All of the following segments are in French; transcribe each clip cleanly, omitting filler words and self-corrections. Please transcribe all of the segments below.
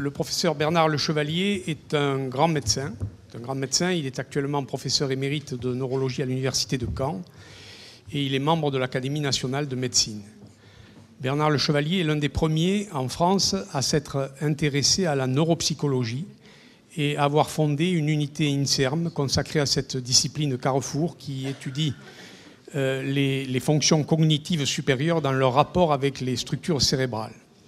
Le professeur Bernard Le Chevalier est un grand médecin. Il est actuellement professeur émérite de neurologie à l'université de Caen et il est membre de l'Académie nationale de médecine. Bernard Le Chevalier est l'un des premiers en France à s'être intéressé à la neuropsychologie et à avoir fondé une unité INSERM consacrée à cette discipline carrefour qui étudie les fonctions cognitives supérieures dans leur rapport avec les structures cérébrales.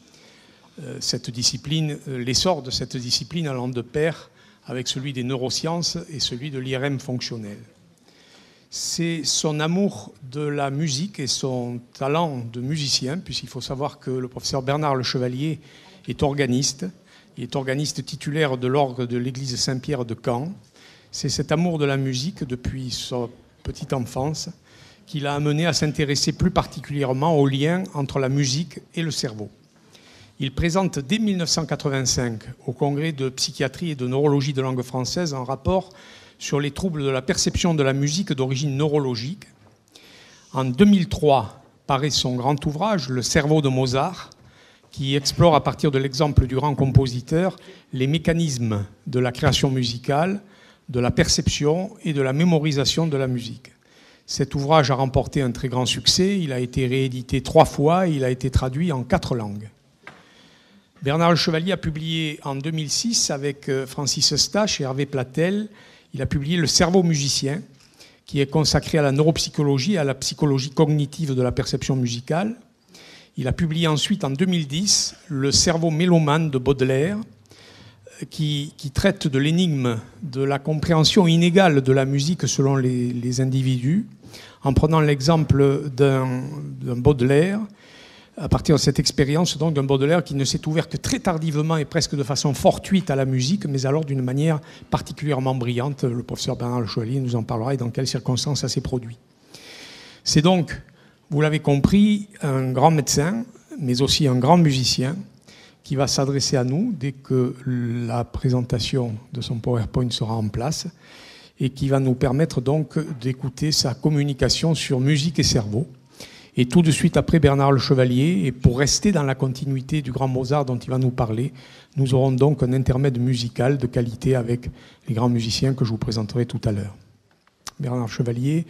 L'essor de cette discipline allant de pair avec celui des neurosciences et celui de l'IRM fonctionnel. C'est son amour de la musique et son talent de musicien, puisqu'il faut savoir que le professeur Bernard Le Chevalier est organiste. Il est organiste titulaire de l'orgue de l'église Saint-Pierre de Caen. C'est cet amour de la musique depuis sa petite enfance qui l'a amené à s'intéresser plus particulièrement aux liens entre la musique et le cerveau. Il présente dès 1985 au congrès de psychiatrie et de neurologie de langue française un rapport sur les troubles de la perception de la musique d'origine neurologique. En 2003 paraît son grand ouvrage, Le cerveau de Mozart, qui explore à partir de l'exemple du grand compositeur les mécanismes de la création musicale, de la perception et de la mémorisation de la musique. Cet ouvrage a remporté un très grand succès, il a été réédité 3 fois et il a été traduit en 4 langues. Bernard Le Chevalier a publié en 2006 avec Francis Eustache et Hervé Platel, il a publié Le cerveau musicien, qui est consacré à la neuropsychologie et à la psychologie cognitive de la perception musicale. Il a publié ensuite en 2010 Le cerveau mélomane de Baudelaire, qui traite de l'énigme de la compréhension inégale de la musique selon les individus, en prenant l'exemple d'un Baudelaire, à partir de cette expérience donc d'un Baudelaire qui ne s'est ouvert que très tardivement et presque de façon fortuite à la musique, mais alors d'une manière particulièrement brillante. Le professeur Bernard Le Chevalier nous en parlera et dans quelles circonstances ça s'est produit. C'est donc, vous l'avez compris, un grand médecin, mais aussi un grand musicien, qui va s'adresser à nous dès que la présentation de son PowerPoint sera en place et qui va nous permettre donc d'écouter sa communication sur musique et cerveau. Et tout de suite après Bernard Le Chevalier, et pour rester dans la continuité du grand Mozart dont il va nous parler, nous aurons donc un intermède musical de qualité avec les grands musiciens que je vous présenterai tout à l'heure. Bernard Le Chevalier,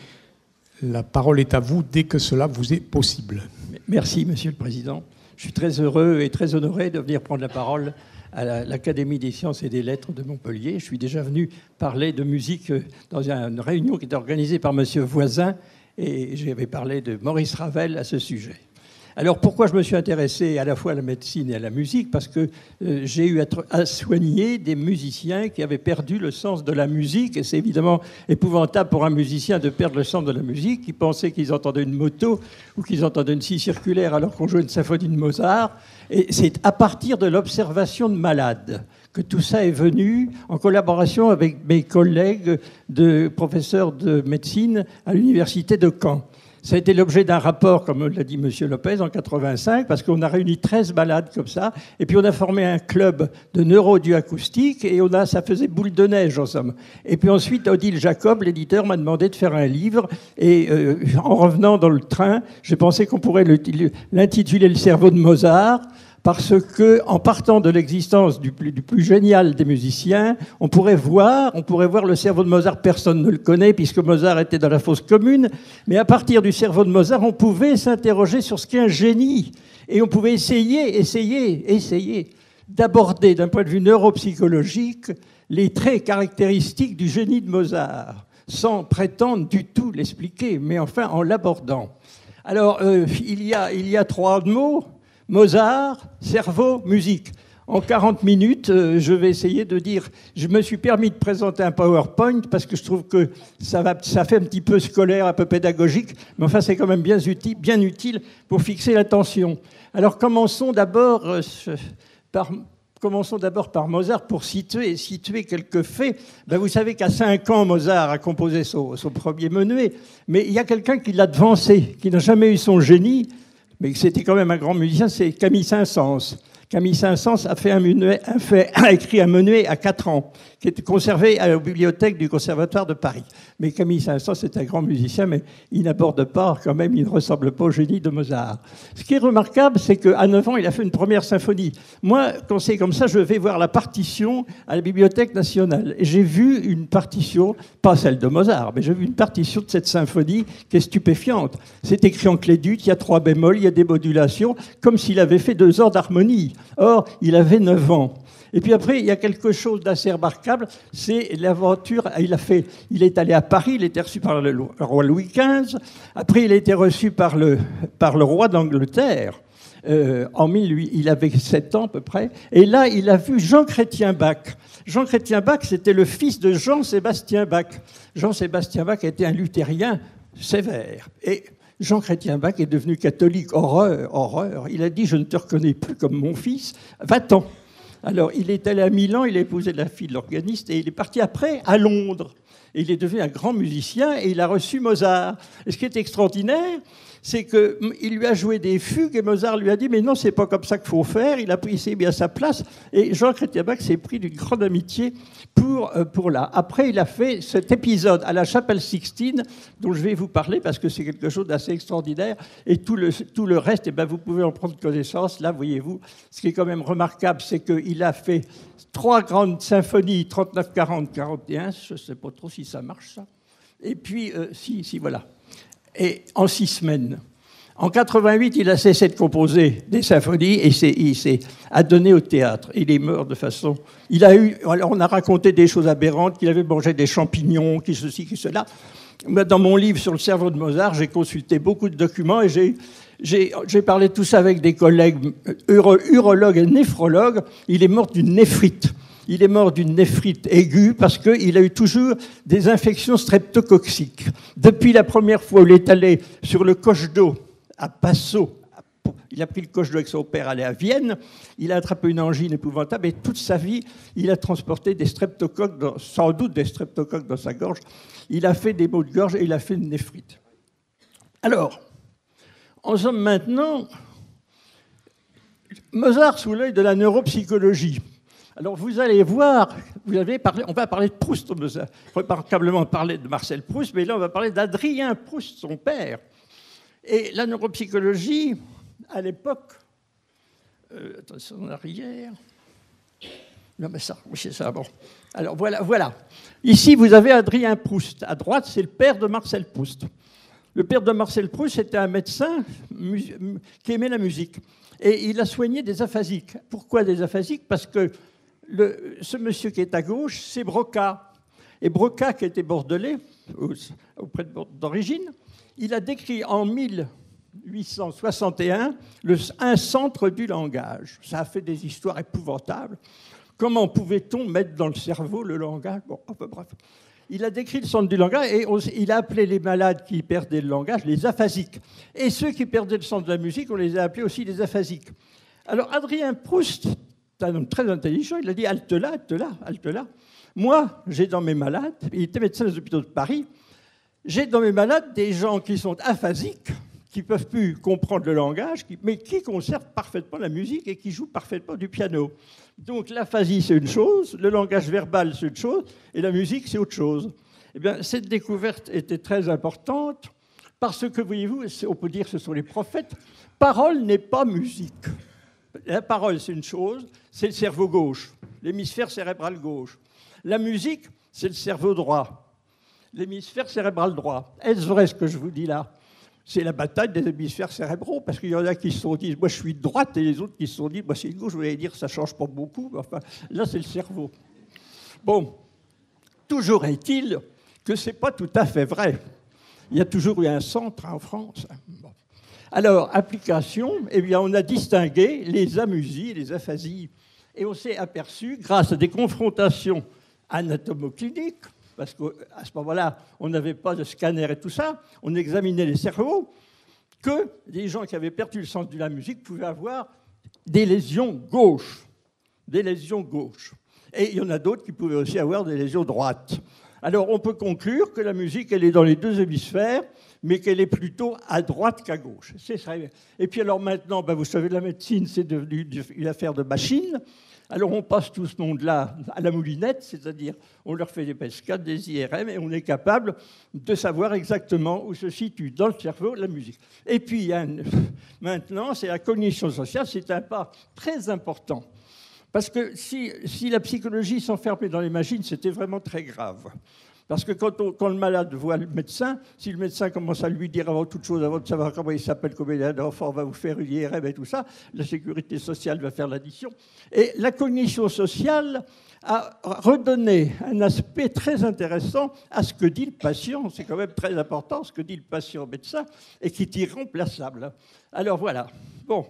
la parole est à vous dès que cela vous est possible. Merci, Monsieur le Président. Je suis très heureux et très honoré de venir prendre la parole à l'Académie des sciences et des lettres de Montpellier. Je suis déjà venu parler de musique dans une réunion qui était organisée par Monsieur Voisin et j'avais parlé de Maurice Ravel à ce sujet. Alors pourquoi je me suis intéressé à la fois à la médecine et à la musique? Parce que j'ai eu à soigner des musiciens qui avaient perdu le sens de la musique. Et c'est évidemment épouvantable pour un musicien de perdre le sens de la musique. Ils pensaient qu'ils entendaient une moto ou qu'ils entendaient une scie circulaire alors qu'on jouait une symphonie de Mozart. Et c'est à partir de l'observation de malades que tout ça est venu en collaboration avec mes collègues de professeurs de médecine à l'université de Caen. Ça a été l'objet d'un rapport, comme l'a dit M. Lopez, en 85, parce qu'on a réuni 13 malades comme ça, et puis on a formé un club de neurodioacoustique, et ça faisait boule de neige, en somme. Et puis ensuite, Odile Jacob, l'éditeur, m'a demandé de faire un livre, et en revenant dans le train, j'ai pensé qu'on pourrait l'intituler « Le cerveau de Mozart », parce que, en partant de l'existence du plus génial des musiciens, on pourrait voir le cerveau de Mozart. Personne ne le connaît, puisque Mozart était dans la fosse commune. Mais à partir du cerveau de Mozart, on pouvait s'interroger sur ce qu'est un génie. Et on pouvait essayer d'aborder, d'un point de vue neuropsychologique, les traits caractéristiques du génie de Mozart, sans prétendre du tout l'expliquer, mais enfin en l'abordant. Alors, il y a 3 mots. Mozart, cerveau, musique. En 40 minutes, je vais essayer de dire... Je me suis permis de présenter un PowerPoint parce que je trouve que ça fait un petit peu scolaire, un peu pédagogique, mais enfin c'est quand même bien utile pour fixer l'attention. Alors commençons d'abord par Mozart pour situer quelques faits. Vous savez qu'à 5 ans, Mozart a composé son premier menuet, mais il y a quelqu'un qui l'a devancé, qui n'a jamais eu son génie, mais c'était quand même un grand musicien, c'est Camille Saint-Saëns. Camille Saint-Saëns a écrit un menuet à 4 ans, qui est conservé à la bibliothèque du Conservatoire de Paris. Mais Camille Saint-Saëns est un grand musicien, mais il n'aborde pas, quand même, il ne ressemble pas au génie de Mozart. Ce qui est remarquable, c'est qu'à 9 ans, il a fait une première symphonie. Moi, quand c'est comme ça, je vais voir la partition à la Bibliothèque nationale. Et j'ai vu une partition, pas celle de Mozart, mais j'ai vu une partition de cette symphonie qui est stupéfiante. C'est écrit en clé d'ut, il y a 3 bémols, il y a des modulations, comme s'il avait fait 2 ans d'harmonie. Or, il avait 9 ans. Et puis après, il y a quelque chose d'assez remarquable, c'est l'aventure. Il est allé à Paris, il était reçu par le roi Louis XV. Après, il a été reçu par le roi d'Angleterre. Il avait 7 ans à peu près. Et là, il a vu Jean-Chrétien Bach. Jean-Chrétien Bach, c'était le fils de Jean-Sébastien Bach. Jean-Sébastien Bach était un luthérien sévère. Et Jean-Chrétien Bach est devenu catholique. Horreur, horreur. Il a dit « Je ne te reconnais plus comme mon fils, va-t'en ». Alors, il est allé à Milan, il a épousé la fille de l'organiste et il est parti après à Londres. Et il est devenu un grand musicien et il a reçu Mozart. Et ce qui est extraordinaire, c'est qu'il lui a joué des fugues et Mozart lui a dit « Mais non, c'est pas comme ça qu'il faut faire ». Il a pris bien sa place et Jean-Chrétien Bach s'est pris d'une grande amitié pour là. Après, il a fait cet épisode à la Chapelle Sixtine dont je vais vous parler parce que c'est quelque chose d'assez extraordinaire et tout le reste, vous pouvez en prendre connaissance. Là, voyez-vous, ce qui est quand même remarquable, c'est qu'il a fait 3 grandes symphonies, 39, 40, 41, je ne sais pas trop si ça marche ça. Et puis, si, voilà. Et en 6 semaines. En 88, il a cessé de composer des symphonies et il s'est adonné au théâtre. Il est mort de façon... on a raconté des choses aberrantes, qu'il avait mangé des champignons, qu'il ceci, qu'il cela. Dans mon livre sur le cerveau de Mozart, j'ai consulté beaucoup de documents et j'ai parlé de tout ça avec des collègues urologues et néphrologues. Il est mort d'une néphrite. Il est mort d'une néphrite aiguë parce qu'il a eu toujours des infections streptococciques. Depuis la première fois où il est allé sur le coche d'eau à Passau, il a pris le coche d'eau avec son père, allé à Vienne, il a attrapé une angine épouvantable et toute sa vie, il a transporté des streptocoques, sans doute des streptocoques dans sa gorge. Il a fait des maux de gorge et il a fait une néphrite. Alors, en somme maintenant, Mozart sous l'œil de la neuropsychologie. Alors vous allez voir, on va parler de Proust, on va remarquablement parler de Marcel Proust, mais là on va parler d'Adrien Proust, son père. Et la neuropsychologie, à l'époque, attention en arrière, non mais ça, oui c'est ça, bon. Alors voilà. Ici vous avez Adrien Proust, à droite c'est le père de Marcel Proust. Le père de Marcel Proust était un médecin qui aimait la musique. Et il a soigné des aphasiques. Pourquoi des aphasiques ? Parce que ce monsieur qui est à gauche, c'est Broca. Et Broca, qui était bordelais, auprès d'origine, il a décrit en 1861 un centre du langage. Ça a fait des histoires épouvantables. Comment pouvait-on mettre dans le cerveau le langage ? Bon, bref. Il a décrit le centre du langage et il a appelé les malades qui perdaient le langage les aphasiques. Et ceux qui perdaient le sens de la musique, on les a appelés aussi les aphasiques. Alors Adrien Proust, un homme très intelligent, il a dit « halte là, halte là, halte là ». Moi, j'ai dans mes malades, il était médecin des hôpitaux de Paris, j'ai dans mes malades des gens qui sont aphasiques, qui ne peuvent plus comprendre le langage, mais qui conservent parfaitement la musique et qui jouent parfaitement du piano. Donc l'aphasie, c'est une chose, le langage verbal, c'est une chose, et la musique, c'est autre chose. Eh bien, cette découverte était très importante, parce que, voyez-vous, on peut dire que ce sont les prophètes, parole n'est pas musique. La parole, c'est une chose, c'est le cerveau gauche, l'hémisphère cérébral gauche. La musique, c'est le cerveau droit, l'hémisphère cérébral droit. Est-ce vrai ce que je vous dis là ? C'est la bataille des hémisphères cérébraux, parce qu'il y en a qui se sont dit « moi je suis de droite » et les autres qui se sont dit « moi c'est de gauche ». Je voulais dire ça ne change pas beaucoup, mais enfin, là c'est le cerveau. Bon, toujours est-il que ce n'est pas tout à fait vrai. Il y a toujours eu un centre en France. Bon. Alors, application, eh bien, on a distingué les amusies et les aphasies. Et on s'est aperçu, grâce à des confrontations anatomocliniques, parce qu'à ce moment-là, on n'avait pas de scanner et tout ça, on examinait les cerveaux, que les gens qui avaient perdu le sens de la musique pouvaient avoir des lésions gauches. Des lésions gauches. Et il y en a d'autres qui pouvaient aussi avoir des lésions droites. Alors, on peut conclure que la musique, elle est dans les deux hémisphères, mais qu'elle est plutôt à droite qu'à gauche. C'est ça. Et puis alors maintenant, vous savez, la médecine, c'est devenu une affaire de machine. Alors on passe tout ce monde-là à la moulinette, c'est-à-dire on leur fait des PET-scan, des IRM, et on est capable de savoir exactement où se situe dans le cerveau la musique. Et puis maintenant, c'est la cognition sociale, c'est un pas très important. Parce que si la psychologie s'enfermait dans les machines, c'était vraiment très grave. Parce que quand le malade voit le médecin, si le médecin commence à lui dire avant toute chose, avant de savoir comment il s'appelle, combien il a d'enfants, on va vous faire une IRM et tout ça, la sécurité sociale va faire l'addition. Et la cognition sociale a redonné un aspect très intéressant à ce que dit le patient. C'est quand même très important ce que dit le patient au médecin et qui est irremplaçable. Alors voilà. Bon.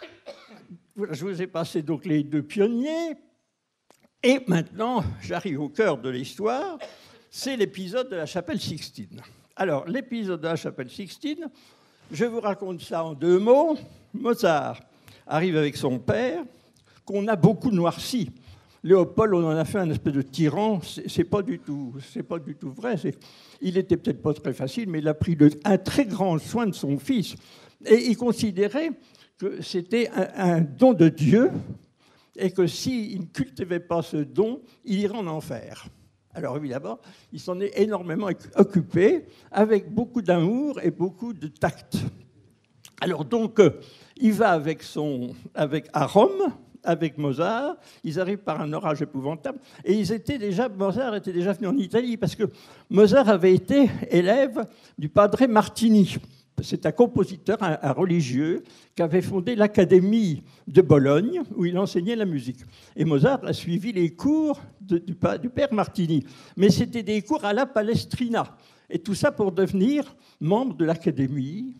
Je vous ai passé donc les deux pionniers. Et maintenant, j'arrive au cœur de l'histoire. C'est l'épisode de la chapelle Sixtine. Alors, l'épisode de la chapelle Sixtine, je vous raconte ça en 2 mots. Mozart arrive avec son père, qu'on a beaucoup noirci. Léopold, on en a fait un espèce de tyran. C'est pas du tout vrai. Il était peut-être pas très facile, mais il a pris un très grand soin de son fils. Et il considérait que c'était un don de Dieu et que s'il ne cultivait pas ce don, il irait en enfer. Alors évidemment, il s'en est énormément occupé, avec beaucoup d'amour et beaucoup de tact. Alors donc, il va à Rome, avec Mozart. Ils arrivent par un orage épouvantable. Et Mozart était déjà venu en Italie, parce que Mozart avait été élève du padre Martini. C'est un compositeur, un religieux, qui avait fondé l'Académie de Bologne, où il enseignait la musique. Et Mozart a suivi les cours du père Martini. Mais c'était des cours à la Palestrina. Et tout ça pour devenir membre de l'Académie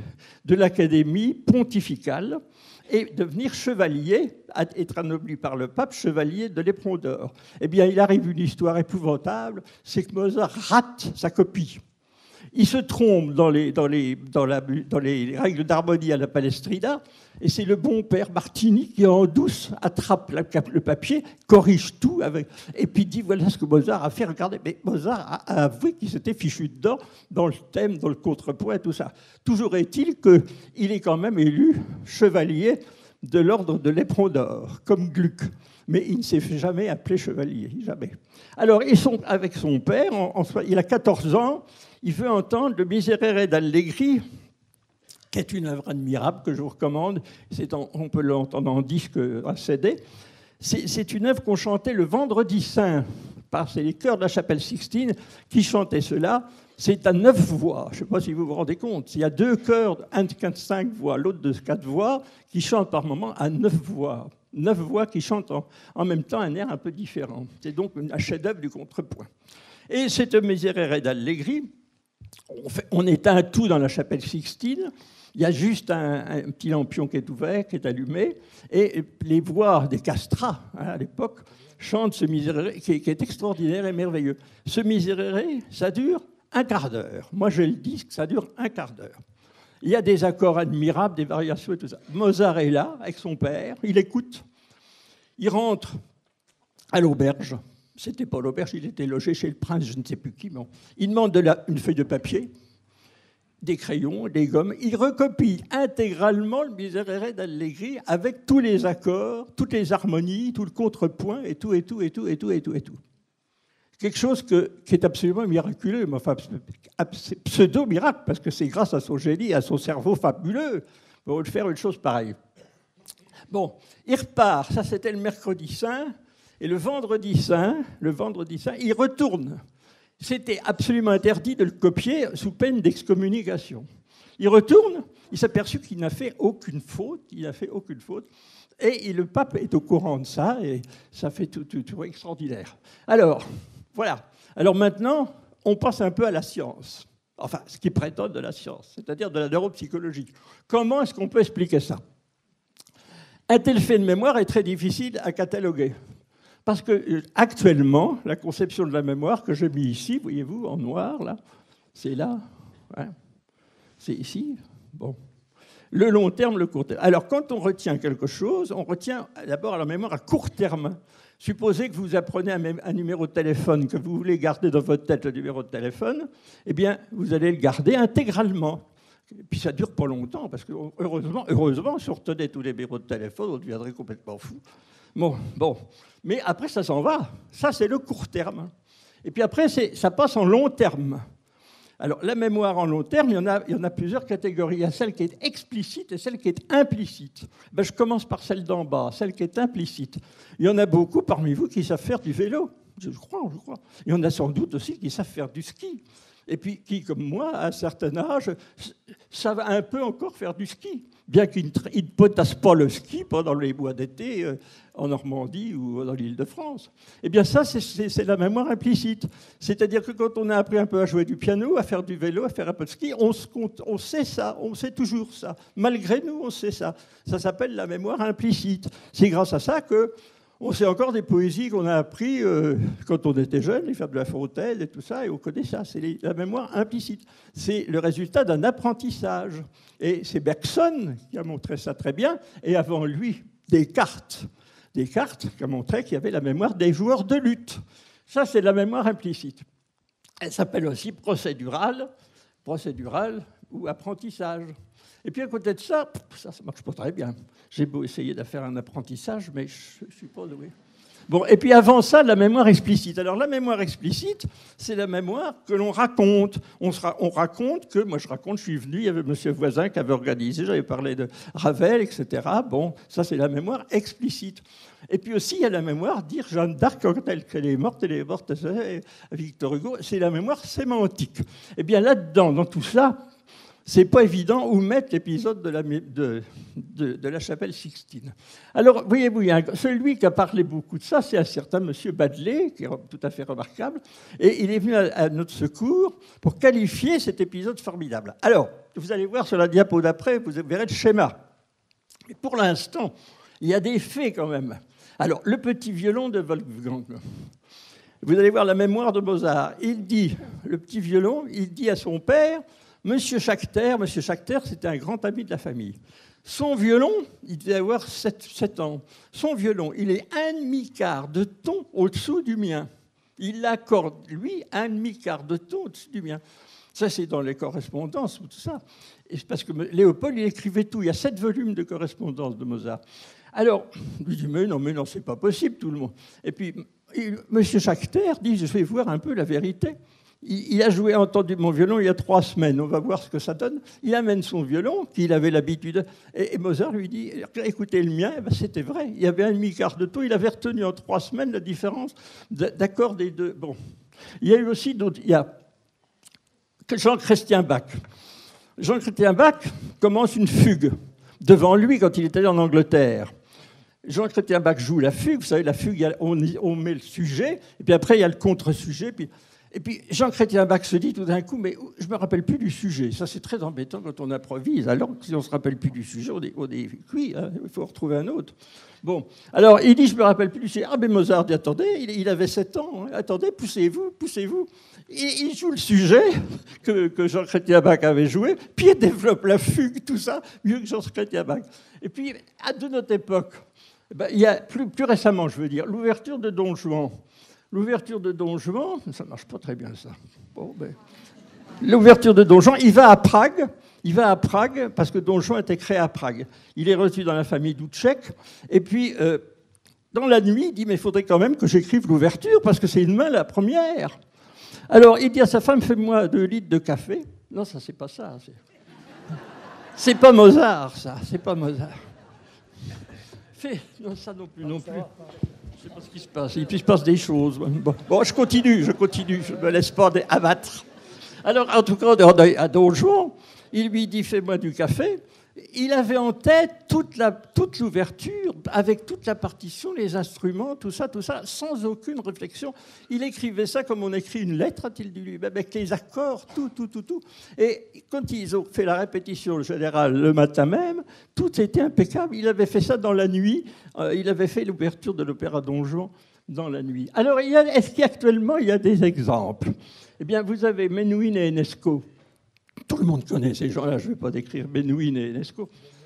pontificale et devenir chevalier, être anobli par le pape, chevalier de l'éperon d'or. Eh bien, il arrive une histoire épouvantable, c'est que Mozart rate sa copie. Il se trompe dans les règles d'harmonie à la Palestrina, et c'est le bon père Martini qui, en douce, attrape le papier, corrige tout, et puis dit voilà ce que Mozart a fait. Regardez, mais Mozart a avoué qu'il s'était fichu dedans, dans le thème, dans le contrepoint, tout ça. Toujours est-il qu'il est quand même élu chevalier de l'ordre de l'éperon d'or, comme Gluck. Mais il ne s'est jamais appelé chevalier, jamais. Alors, ils sont avec son père, il a 14 ans, il veut entendre le Miserere d'Allegri, qui est une œuvre admirable que je vous recommande. On peut l'entendre en disque, en CD. C'est une œuvre qu'on chantait le Vendredi Saint. C'est les chœurs de la chapelle Sixtine qui chantaient cela. C'est à 9 voix. Je ne sais pas si vous vous rendez compte. Il y a 2 chœurs, un de 5 voix, l'autre de 4 voix, qui chantent par moment à 9 voix. 9 voix qui chantent en même temps un air un peu différent. C'est donc un chef-d'œuvre du contrepoint. Et cette Miserere d'Allegri, on éteint tout dans la chapelle Sixtine. Il y a juste un petit lampion qui est ouvert, qui est allumé, et les voix des castrats, à l'époque, chantent ce Miserere qui est extraordinaire et merveilleux. Ce Miserere, ça dure un quart d'heure. Moi, je le dis que ça dure un quart d'heure. Il y a des accords admirables, des variations et tout ça. Mozart est là, avec son père, il écoute. Il rentre à l'auberge. C'était pas l'auberge, il était logé chez le prince, je ne sais plus qui. Bon. Il demande une feuille de papier, des crayons, des gommes. Il recopie intégralement le Miserere d'Allegri avec tous les accords, toutes les harmonies, tout le contrepoint et tout. Quelque chose qui est absolument miraculeux, mais enfin pseudo-miracle, parce que c'est grâce à son génie, à son cerveau fabuleux, pour faire une chose pareille. Bon, il repart, ça c'était le mercredi saint, et le vendredi saint, il retourne. C'était absolument interdit de le copier sous peine d'excommunication. Il retourne, il s'est aperçu qu'il n'a fait aucune faute, et le pape est au courant de ça, et ça fait tout extraordinaire. Alors, voilà. Alors maintenant, on passe un peu à la science. Enfin, ce qui prétend de la science, c'est-à-dire de la neuropsychologie. Comment est-ce qu'on peut expliquer ça ? Un tel fait de mémoire est très difficile à cataloguer. Parce que actuellement, la conception de la mémoire que j'ai mis ici, voyez-vous, en noir, là, c'est là, ouais, c'est ici. Bon. Le long terme, le court terme. Alors, quand on retient quelque chose, on retient d'abord la mémoire à court terme. Supposez que vous apprenez un numéro de téléphone, que vous voulez garder dans votre tête le numéro de téléphone, eh bien, vous allez le garder intégralement. Et puis ça dure pas longtemps, parce que heureusement, si on retenait tous les numéros de téléphone, on deviendrait complètement fou. Bon. Mais après, ça s'en va. Ça, c'est le court terme. Et puis après, ça passe en long terme. Alors, la mémoire en long terme, il y en a plusieurs catégories. Il y a celle qui est explicite et celle qui est implicite. Je commence par celle d'en bas, celle qui est implicite. Il y en a beaucoup parmi vous qui savent faire du vélo. Je crois. Il y en a sans doute aussi qui savent faire du ski. Et puis qui, comme moi, à un certain âge, savent un peu encore faire du ski, bien qu'ils ne potassent pas le ski pendant les mois d'été en Normandie ou dans l'Île-de-France. Eh bien ça, c'est la mémoire implicite. C'est-à-dire que quand on a appris un peu à jouer du piano, à faire du vélo, à faire un peu de ski, on sait ça, on sait toujours ça. Malgré nous, on sait ça. Ça s'appelle la mémoire implicite. C'est grâce à ça que on sait encore des poésies qu'on a appris quand on était jeune, les fables de La Fontaine et tout ça, et on connaît ça. C'est la mémoire implicite. C'est le résultat d'un apprentissage. Et c'est Bergson qui a montré ça très bien, et avant lui, Descartes qui a montré qu'il y avait la mémoire des joueurs de lutte. Ça, c'est la mémoire implicite. Elle s'appelle aussi procédurale ou apprentissage. Et puis à côté de ça, ça marche pas très bien. J'ai beau essayer de faire un apprentissage, mais je ne suis pas doué. Bon, et puis avant ça, la mémoire explicite. Alors la mémoire explicite, c'est la mémoire que l'on raconte. On raconte que, moi je suis venu, il y avait monsieur voisin qui avait organisé, j'avais parlé de Ravel, etc. Bon, ça c'est la mémoire explicite. Et puis aussi, il y a la mémoire, dire Jeanne d'Arc, quand elle est morte, Victor Hugo, c'est la mémoire sémantique. Eh bien là-dedans, dans tout ça, c'est pas évident où mettre l'épisode de la chapelle Sixtine. Alors, voyez-vous, celui qui a parlé beaucoup de ça, c'est un certain monsieur Baddeley, qui est tout à fait remarquable, et il est venu à notre secours pour qualifier cet épisode formidable. Alors, vous allez voir sur la diapo d'après, vous verrez le schéma. Mais pour l'instant, il y a des faits quand même. Alors, le petit violon de Wolfgang. Vous allez voir la mémoire de Mozart. Le petit violon, il dit à son père... Monsieur Schachter, c'était un grand ami de la famille. Son violon, il devait avoir 7 ans. Son violon, il est 1/4 de ton au-dessous du mien. Il l'accorde, lui, 1/4 de ton au-dessus du mien. Ça, c'est dans les correspondances, tout ça. Et parce que Léopold, il écrivait tout. Il y a 7 volumes de correspondances de Mozart. Alors, il dit, mais non, c'est pas possible, tout le monde. Et puis, monsieur Schachter dit, je vais voir un peu la vérité. Il a entendu mon violon il y a 3 semaines. On va voir ce que ça donne. Il amène son violon, qu'il avait l'habitude. Et Mozart lui dit, écoutez le mien. Ben, c'était vrai. Il y avait 1/4 de ton. Il avait retenu en 3 semaines la différence d'accord des deux. Bon. Il y a eu aussi d'autres. Il y a Jean-Christian Bach. Jean-Christian Bach commence une fugue devant lui quand il était en Angleterre. Jean-Christian Bach joue la fugue. Vous savez, la fugue, on met le sujet. Et puis après, il y a le contre-sujet. Et puis Jean-Christian Bach se dit tout d'un coup, mais je ne me rappelle plus du sujet. Ça, c'est très embêtant quand on improvise. Alors, si on ne se rappelle plus du sujet, on est cuit, hein, il faut en retrouver un autre. Bon, alors il dit, je ne me rappelle plus du sujet. Ah, mais Mozart dit, attendez, il avait 7 ans. Hein. Attendez, poussez-vous. Il joue le sujet que Jean-Christian Bach avait joué, puis il développe la fugue, tout ça, mieux que Jean-Christian Bach. Et puis, de notre époque, il y a plus récemment, je veux dire, l'ouverture de Don Juan. L'ouverture de Don Juan, ça ne marche pas très bien ça. Bon, l'ouverture de Don Juan, il va à Prague parce que Don Juan était créé à Prague. Il est reçu dans la famille Doucek. Et puis, dans la nuit, il dit, mais il faudrait quand même que j'écrive l'ouverture parce que c'est demain la première. Alors, il dit à sa femme, fais-moi 2 litres de café. Non, ça, c'est pas ça. C'est pas Mozart, ça. C'est pas Mozart. Non, ça non plus. Je ne sais pas ce qui se passe. Il se passe des choses. Bon, je continue. Je ne me laisse pas abattre. Alors, en tout cas, à Don Juan, il lui dit, fais-moi du café. Il avait en tête toute l'ouverture, avec toute la partition, les instruments, tout ça, sans aucune réflexion. Il écrivait ça comme on écrit une lettre, a-t-il dit lui, avec les accords, tout. Et quand ils ont fait la répétition générale le matin même, tout était impeccable. Il avait fait ça dans la nuit. Il avait fait l'ouverture de l'opéra Don Juan dans la nuit. Alors, est-ce qu'actuellement, il y a des exemples? Eh bien, vous avez Menuhin et Enesco. Tout le monde connaît ces gens-là, je ne vais pas décrire Menuhin et Enesco.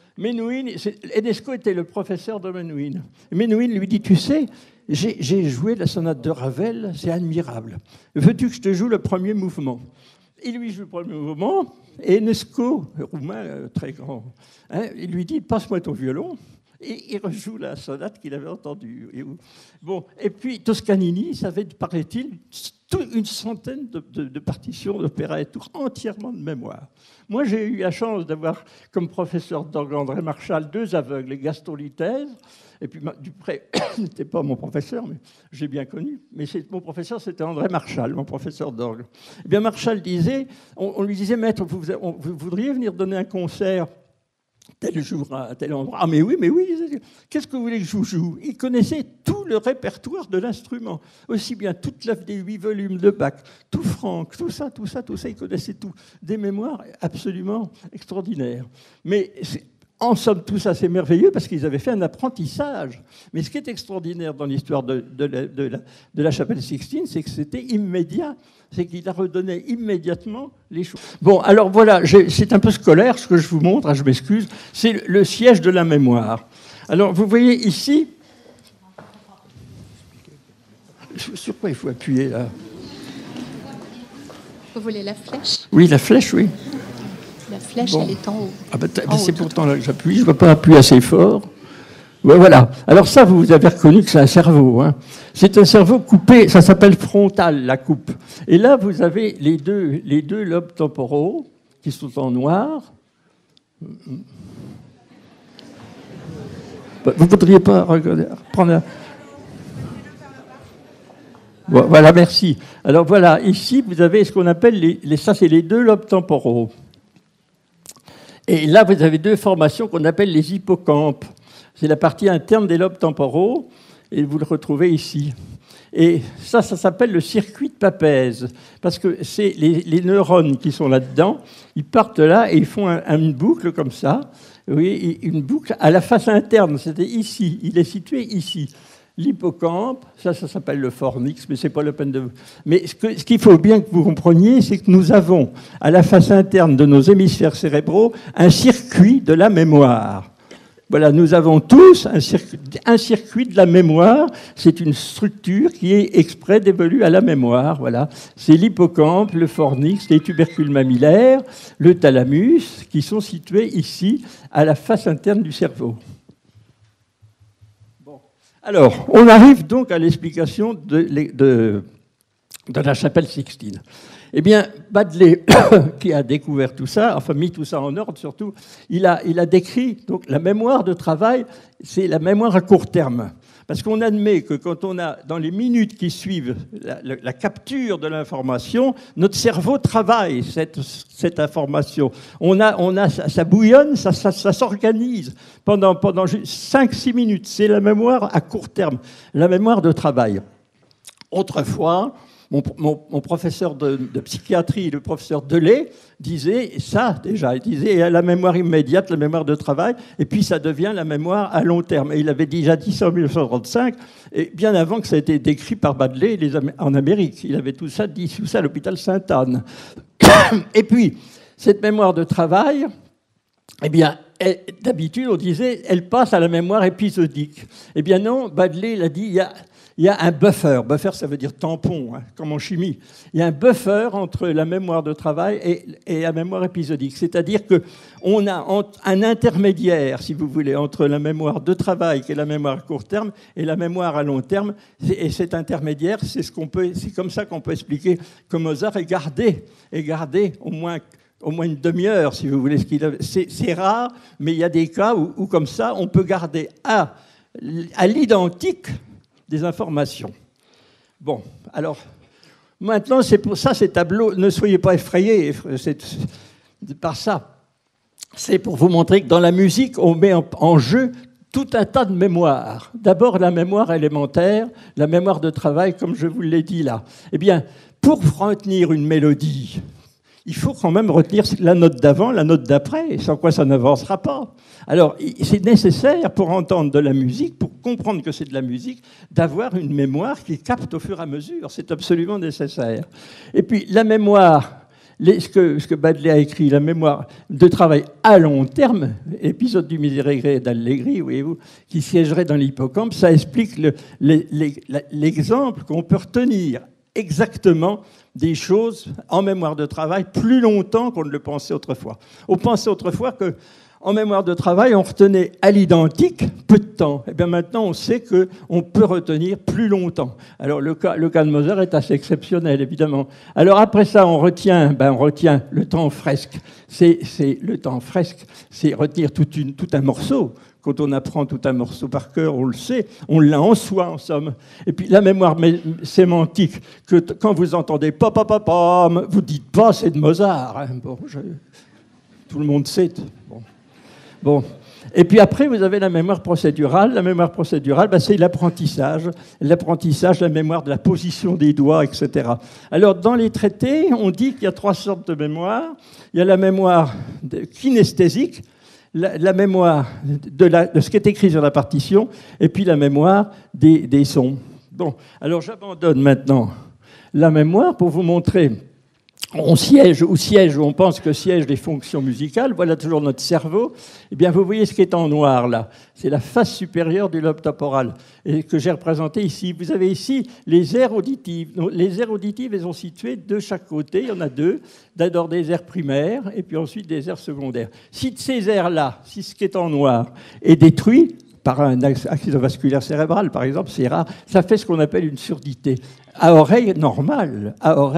Menuhin, Enesco était le professeur de Menuhin. Menuhin lui dit, tu sais, j'ai joué la sonate de Ravel, c'est admirable. Veux-tu que je te joue le premier mouvement? Il lui joue le premier mouvement, et Enesco, roumain très grand, hein, il lui dit, passe-moi ton violon. Et il rejoue la sonate qu'il avait entendue. Bon, et puis Toscanini, ça avait, paraît-il, une centaine de partitions d'opéra et tout, entièrement de mémoire. Moi, j'ai eu la chance d'avoir comme professeur d'orgue André Marchal 2 aveugles, Gaston Litez, et puis Dupré n'était pas mon professeur, mais j'ai bien connu. Mais mon professeur, c'était André Marchal, mon professeur d'orgue. Eh bien, Marchal disait, on lui disait, maître, vous voudriez venir donner un concert tel jour à tel endroit. Ah mais oui, qu'est-ce que vous voulez que je vous joue? Il connaissait tout le répertoire de l'instrument, aussi bien toute l'œuvre des 8 volumes de Bach, tout Franck, tout ça, il connaissait tout. Des mémoires absolument extraordinaires. Mais en somme, tout ça, c'est merveilleux parce qu'ils avaient fait un apprentissage. Mais ce qui est extraordinaire dans l'histoire de la Chapelle Sixtine, c'est que c'était immédiat. C'est qu'il a redonné immédiatement les choses. Bon, alors voilà, c'est un peu scolaire ce que je vous montre, je m'excuse. C'est le siège de la mémoire. Alors, vous voyez ici... Sur quoi il faut appuyer, là? Vous voulez la flèche? Oui, la flèche, oui. La flèche, bon. Elle est en haut. Ah ben, c'est pourtant là que j'appuie, je ne peux pas appuyer assez fort. Ouais, voilà. Alors ça, vous avez reconnu que c'est un cerveau. Hein. C'est un cerveau coupé, ça s'appelle frontal, la coupe. Et là, vous avez les deux lobes temporaux qui sont en noir. Vous ne voudriez pas prendre un... Voilà, merci. Alors voilà, ici, vous avez ce qu'on appelle, ça c'est les deux lobes temporaux. Et là, vous avez 2 formations qu'on appelle les hippocampes. C'est la partie interne des lobes temporaux, et vous le retrouvez ici. Et ça s'appelle le circuit de Papez, parce que c'est les neurones qui sont là-dedans, ils partent là et ils font une boucle comme ça, oui, une boucle à la face interne, c'était ici, il est situé ici. L'hippocampe, ça s'appelle le fornix, mais c'est pas la peine de... Mais ce qu'il faut bien que vous compreniez, c'est que nous avons, à la face interne de nos hémisphères cérébraux, un circuit de la mémoire. Voilà, nous avons tous un circuit de la mémoire. C'est une structure qui est exprès dévolue à la mémoire. Voilà, c'est l'hippocampe, le fornix, les tubercules mammillaires, le thalamus, qui sont situés ici, à la face interne du cerveau. Alors, on arrive donc à l'explication de la Chapelle Sixtine. Eh bien, Baddeley, qui a découvert tout ça, enfin mis tout ça en ordre surtout, il a décrit donc la mémoire de travail, c'est la mémoire à court terme. Parce qu'on admet que quand on a, dans les minutes qui suivent la capture de l'information, notre cerveau travaille cette information. Ça bouillonne, ça s'organise pendant 5-6 minutes. C'est la mémoire à court terme, la mémoire de travail. Autrefois, mon professeur de psychiatrie, le professeur Delay, disait ça déjà. Il disait il y a la mémoire immédiate, la mémoire de travail, et puis ça devient la mémoire à long terme. Et il avait déjà dit ça en 1935, et bien avant que ça ait été décrit par Baddeley en Amérique. Il avait dit tout ça à l'hôpital Sainte-Anne. Et puis, cette mémoire de travail, eh bien, d'habitude, on disait elle passe à la mémoire épisodique. Eh bien non, Baddeley l'a dit il y a un buffer. Buffer, ça veut dire tampon, hein, comme en chimie. Il y a un buffer entre la mémoire de travail et la mémoire épisodique. C'est-à-dire qu'on a un intermédiaire, si vous voulez, entre la mémoire de travail, qui est la mémoire à court terme, et la mémoire à long terme. Et cet intermédiaire, c'est comme ça qu'on peut expliquer que Mozart ait gardé au moins une demi-heure, si vous voulez. C'est rare, mais il y a des cas où comme ça, on peut garder à l'identique des informations. Bon, alors, maintenant, c'est pour ça, ces tableaux, ne soyez pas effrayés par ça. C'est pour vous montrer que dans la musique, on met en jeu tout un tas de mémoires. D'abord, la mémoire élémentaire, la mémoire de travail, comme je vous l'ai dit là. Eh bien, pour retenir une mélodie, il faut quand même retenir la note d'avant, la note d'après, sans quoi ça n'avancera pas. Alors, c'est nécessaire pour entendre de la musique, pour comprendre que c'est de la musique, d'avoir une mémoire qui capte au fur et à mesure. C'est absolument nécessaire. Et puis, la mémoire ce que Baddeley a écrit, la mémoire de travail à long terme, épisode du Miserere d'Allegri, voyez-vous, qui siégerait dans l'hippocampe, ça explique l'exemple qu'on peut retenir exactement des choses en mémoire de travail plus longtemps qu'on ne le pensait autrefois. On pensait autrefois qu'en mémoire de travail, on retenait à l'identique peu de temps. Et bien maintenant, on sait qu'on peut retenir plus longtemps. Alors le cas de Mozart est assez exceptionnel, évidemment. Alors après ça, on retient le temps fresque. Le temps fresque, c'est retenir tout un morceau. Quand on apprend tout un morceau par cœur, on le sait, on l'a en soi, en somme. Et puis la mémoire sémantique, que quand vous entendez pam, vous dites pas c'est de Mozart. Hein. Bon, tout le monde sait. Bon. Et puis après, vous avez la mémoire procédurale. La mémoire procédurale, c'est l'apprentissage, la mémoire de la position des doigts, etc. Alors, dans les traités, on dit qu'il y a 3 sortes de mémoire. Il y a la mémoire kinesthésique, la mémoire de ce qui est écrit sur la partition, et puis la mémoire des sons. Bon, alors j'abandonne maintenant la mémoire pour vous montrer. On siège, où on pense que siègent les fonctions musicales, voilà toujours notre cerveau. Eh bien, vous voyez ce qui est en noir, là. C'est la face supérieure du lobe temporal, et que j'ai représenté ici. Vous avez ici les aires auditives. Les aires auditives, elles sont situées de chaque côté. Il y en a 2. D'abord des aires primaires, et puis ensuite des aires secondaires. Si ces aires-là, si ce qui est en noir est détruit, par un accident vasculaire cérébral, par exemple, c'est rare, ça fait ce qu'on appelle une surdité. À oreille normale.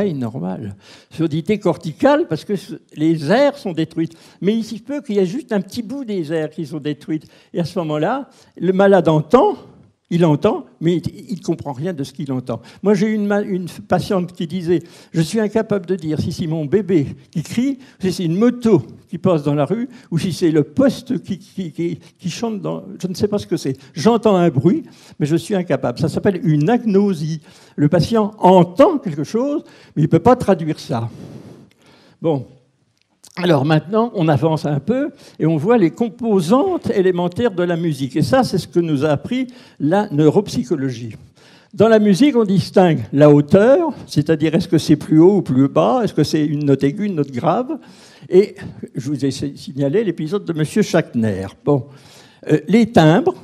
Surdité corticale, parce que les aires sont détruites. Mais il se peut qu'il y ait juste un petit bout des aires qui sont détruites. Et à ce moment-là, le malade entend, il entend, mais il ne comprend rien de ce qu'il entend. Moi, j'ai eu une patiente qui disait « Je suis incapable de dire si c'est mon bébé qui crie, si c'est une moto qui passe dans la rue, ou si c'est le poste qui chante dans... Je ne sais pas ce que c'est. J'entends un bruit, mais je suis incapable. » Ça s'appelle une agnosie. Le patient entend quelque chose, mais il ne peut pas traduire ça. Bon. Alors maintenant, on avance un peu et on voit les composantes élémentaires de la musique. Et ça, c'est ce que nous a appris la neuropsychologie. Dans la musique, on distingue la hauteur, c'est-à-dire est-ce que c'est plus haut ou plus bas, est-ce que c'est une note aiguë, une note grave. Et je vous ai signalé l'épisode de M. Schachner. Bon. Les timbres,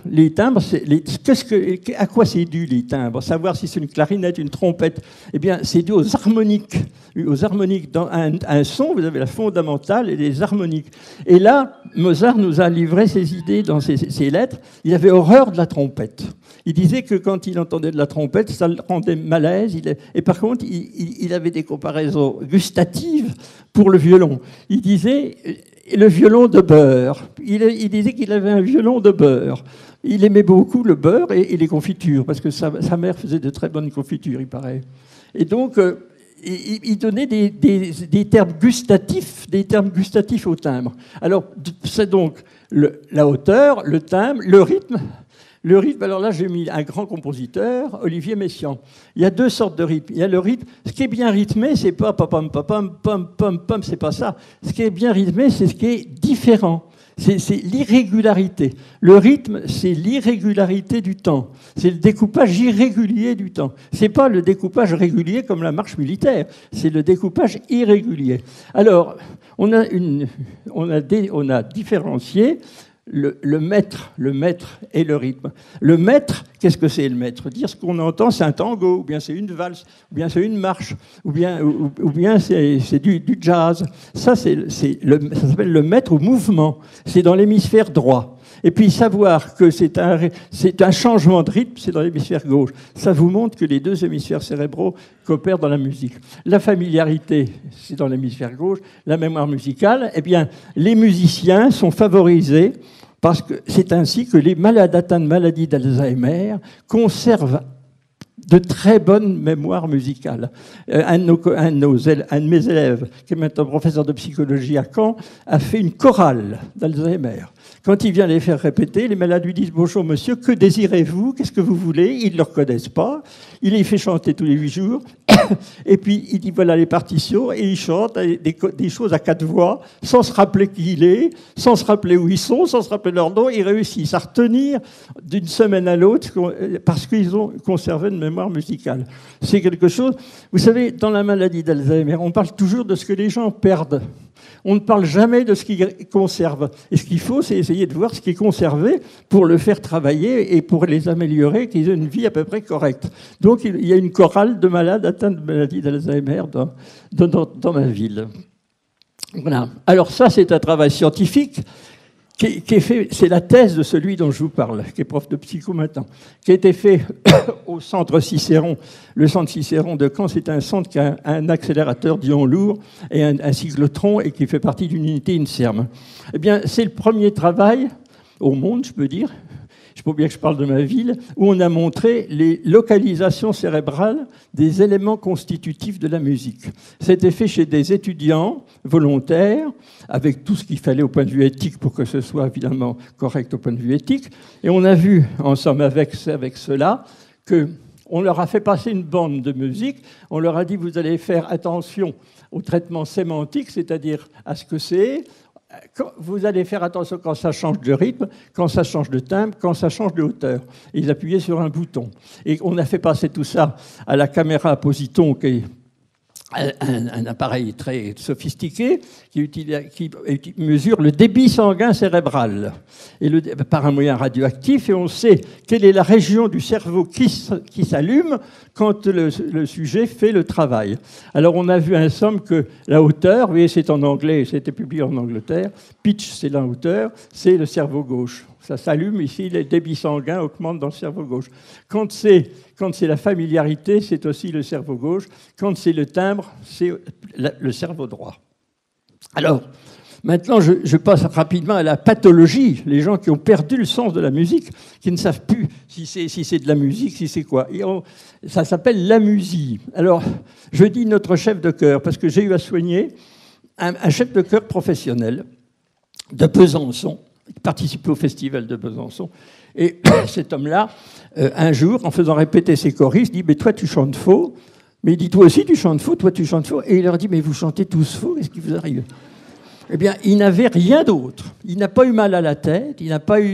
à quoi c'est dû les timbres? Savoir si c'est une clarinette, une trompette, eh bien c'est dû aux harmoniques. Dans un son, vous avez la fondamentale et les harmoniques. Et là, Mozart nous a livré ses idées dans ses lettres. Il avait horreur de la trompette. Il disait que quand il entendait de la trompette, ça le rendait malaise. Et par contre, il avait des comparaisons gustatives pour le violon. Il disait... le violon de beurre. Il disait qu'il avait un violon de beurre. Il aimait beaucoup le beurre et les confitures, parce que sa mère faisait de très bonnes confitures, il paraît. Et donc, il donnait des termes gustatifs au timbre. Alors, c'est donc la hauteur, le timbre, le rythme. Le rythme, alors là, j'ai mis un grand compositeur, Olivier Messiaen. Il y a 2 sortes de rythme. Il y a le rythme, ce qui est bien rythmé, c'est pas pam pam pam pam pam, c'est pas ça. Ce qui est bien rythmé, c'est ce qui est différent. C'est l'irrégularité. Le rythme, c'est l'irrégularité du temps. C'est le découpage irrégulier du temps. C'est pas le découpage régulier comme la marche militaire. C'est le découpage irrégulier. Alors, on a différencié le mètre et le rythme. Le mètre, qu'est-ce que c'est le mètre? Dire ce qu'on entend, c'est un tango, ou bien c'est une valse, ou bien c'est une marche, ou bien c'est du jazz. Ça s'appelle le mètre au mouvement. C'est dans l'hémisphère droit. Et puis savoir que c'est un changement de rythme, c'est dans l'hémisphère gauche. Ça vous montre que les 2 hémisphères cérébraux coopèrent dans la musique. La familiarité, c'est dans l'hémisphère gauche. La mémoire musicale, eh bien, les musiciens sont favorisés parce que c'est ainsi que les malades atteints de maladie d'Alzheimer conservent de très bonnes mémoires musicales. Un de mes élèves, qui est maintenant professeur de psychologie à Caen, a fait une chorale d'Alzheimer. Quand il vient les faire répéter, les malades lui disent « Bonjour monsieur, que désirez-vous? Qu'est-ce que vous voulez ?» Ils ne le reconnaissent pas. Il les fait chanter tous les 8 jours. Et puis il dit « Voilà les partitions » et il chante des choses à 4 voix, sans se rappeler qui il est, sans se rappeler où ils sont, sans se rappeler leur nom. Ils réussissent à retenir d'une semaine à l'autre parce qu'ils ont conservé une mémoire musicale. C'est quelque chose... Vous savez, dans la maladie d'Alzheimer, on parle toujours de ce que les gens perdent. On ne parle jamais de ce qu'ils conservent. Et ce qu'il faut, c'est essayer de voir ce qui est conservé pour le faire travailler et pour les améliorer, qu'ils aient une vie à peu près correcte. Donc, il y a une chorale de malades atteints de maladie d'Alzheimer dans ma ville. Voilà. Alors ça, c'est un travail scientifique qui est fait, c'est la thèse de celui dont je vous parle, qui est prof de psycho maintenant, qui a été fait au centre Cicéron. Le centre Cicéron de Caen, c'est un centre qui a un accélérateur d'ion lourd et un cyclotron et qui fait partie d'une unité INSERM. Eh bien, c'est le premier travail au monde, je peux dire, il faut bien que je parle de ma ville, où on a montré les localisations cérébrales des éléments constitutifs de la musique. C'était fait chez des étudiants volontaires, avec tout ce qu'il fallait au point de vue éthique pour que ce soit évidemment correct au point de vue éthique. Et on a vu, ensemble avec cela, qu'on leur a fait passer une bande de musique. On leur a dit, vous allez faire attention au traitement sémantique, c'est-à-dire à ce que c'est. Vous allez faire attention quand ça change de rythme, quand ça change de timbre, quand ça change de hauteur. Et ils appuyaient sur un bouton. Et on a fait passer tout ça à la caméra Positon, qui est un appareil très sophistiqué qui mesure le débit sanguin cérébral par un moyen radioactif, et on sait quelle est la région du cerveau qui s'allume quand le sujet fait le travail. Alors on a vu en somme que la hauteur, vous voyez, c'est en anglais, c'était publié en Angleterre, pitch c'est la hauteur, c'est le cerveau gauche. Ça s'allume ici, les débits sanguins augmentent dans le cerveau gauche. Quand c'est la familiarité, c'est aussi le cerveau gauche. Quand c'est le timbre, c'est le cerveau droit. Alors, maintenant, je passe rapidement à la pathologie. Les gens qui ont perdu le sens de la musique, qui ne savent plus si c'est de la musique, si c'est quoi. Ça s'appelle l'amusie. Alors, je dis notre chef de chœur, parce que j'ai eu à soigner un chef de chœur professionnel de Besançon, qui participait au festival de Besançon. Et cet homme-là, un jour, en faisant répéter ses choristes, dit « Mais toi, tu chantes faux. » Mais il dit « Toi aussi, tu chantes faux. Toi, tu chantes faux. » Et il leur dit « Mais vous chantez tous faux. Qu'est-ce qui vous arrive ?» Eh bien, il n'avait rien d'autre. Il n'a pas eu mal à la tête. Il n'a pas eu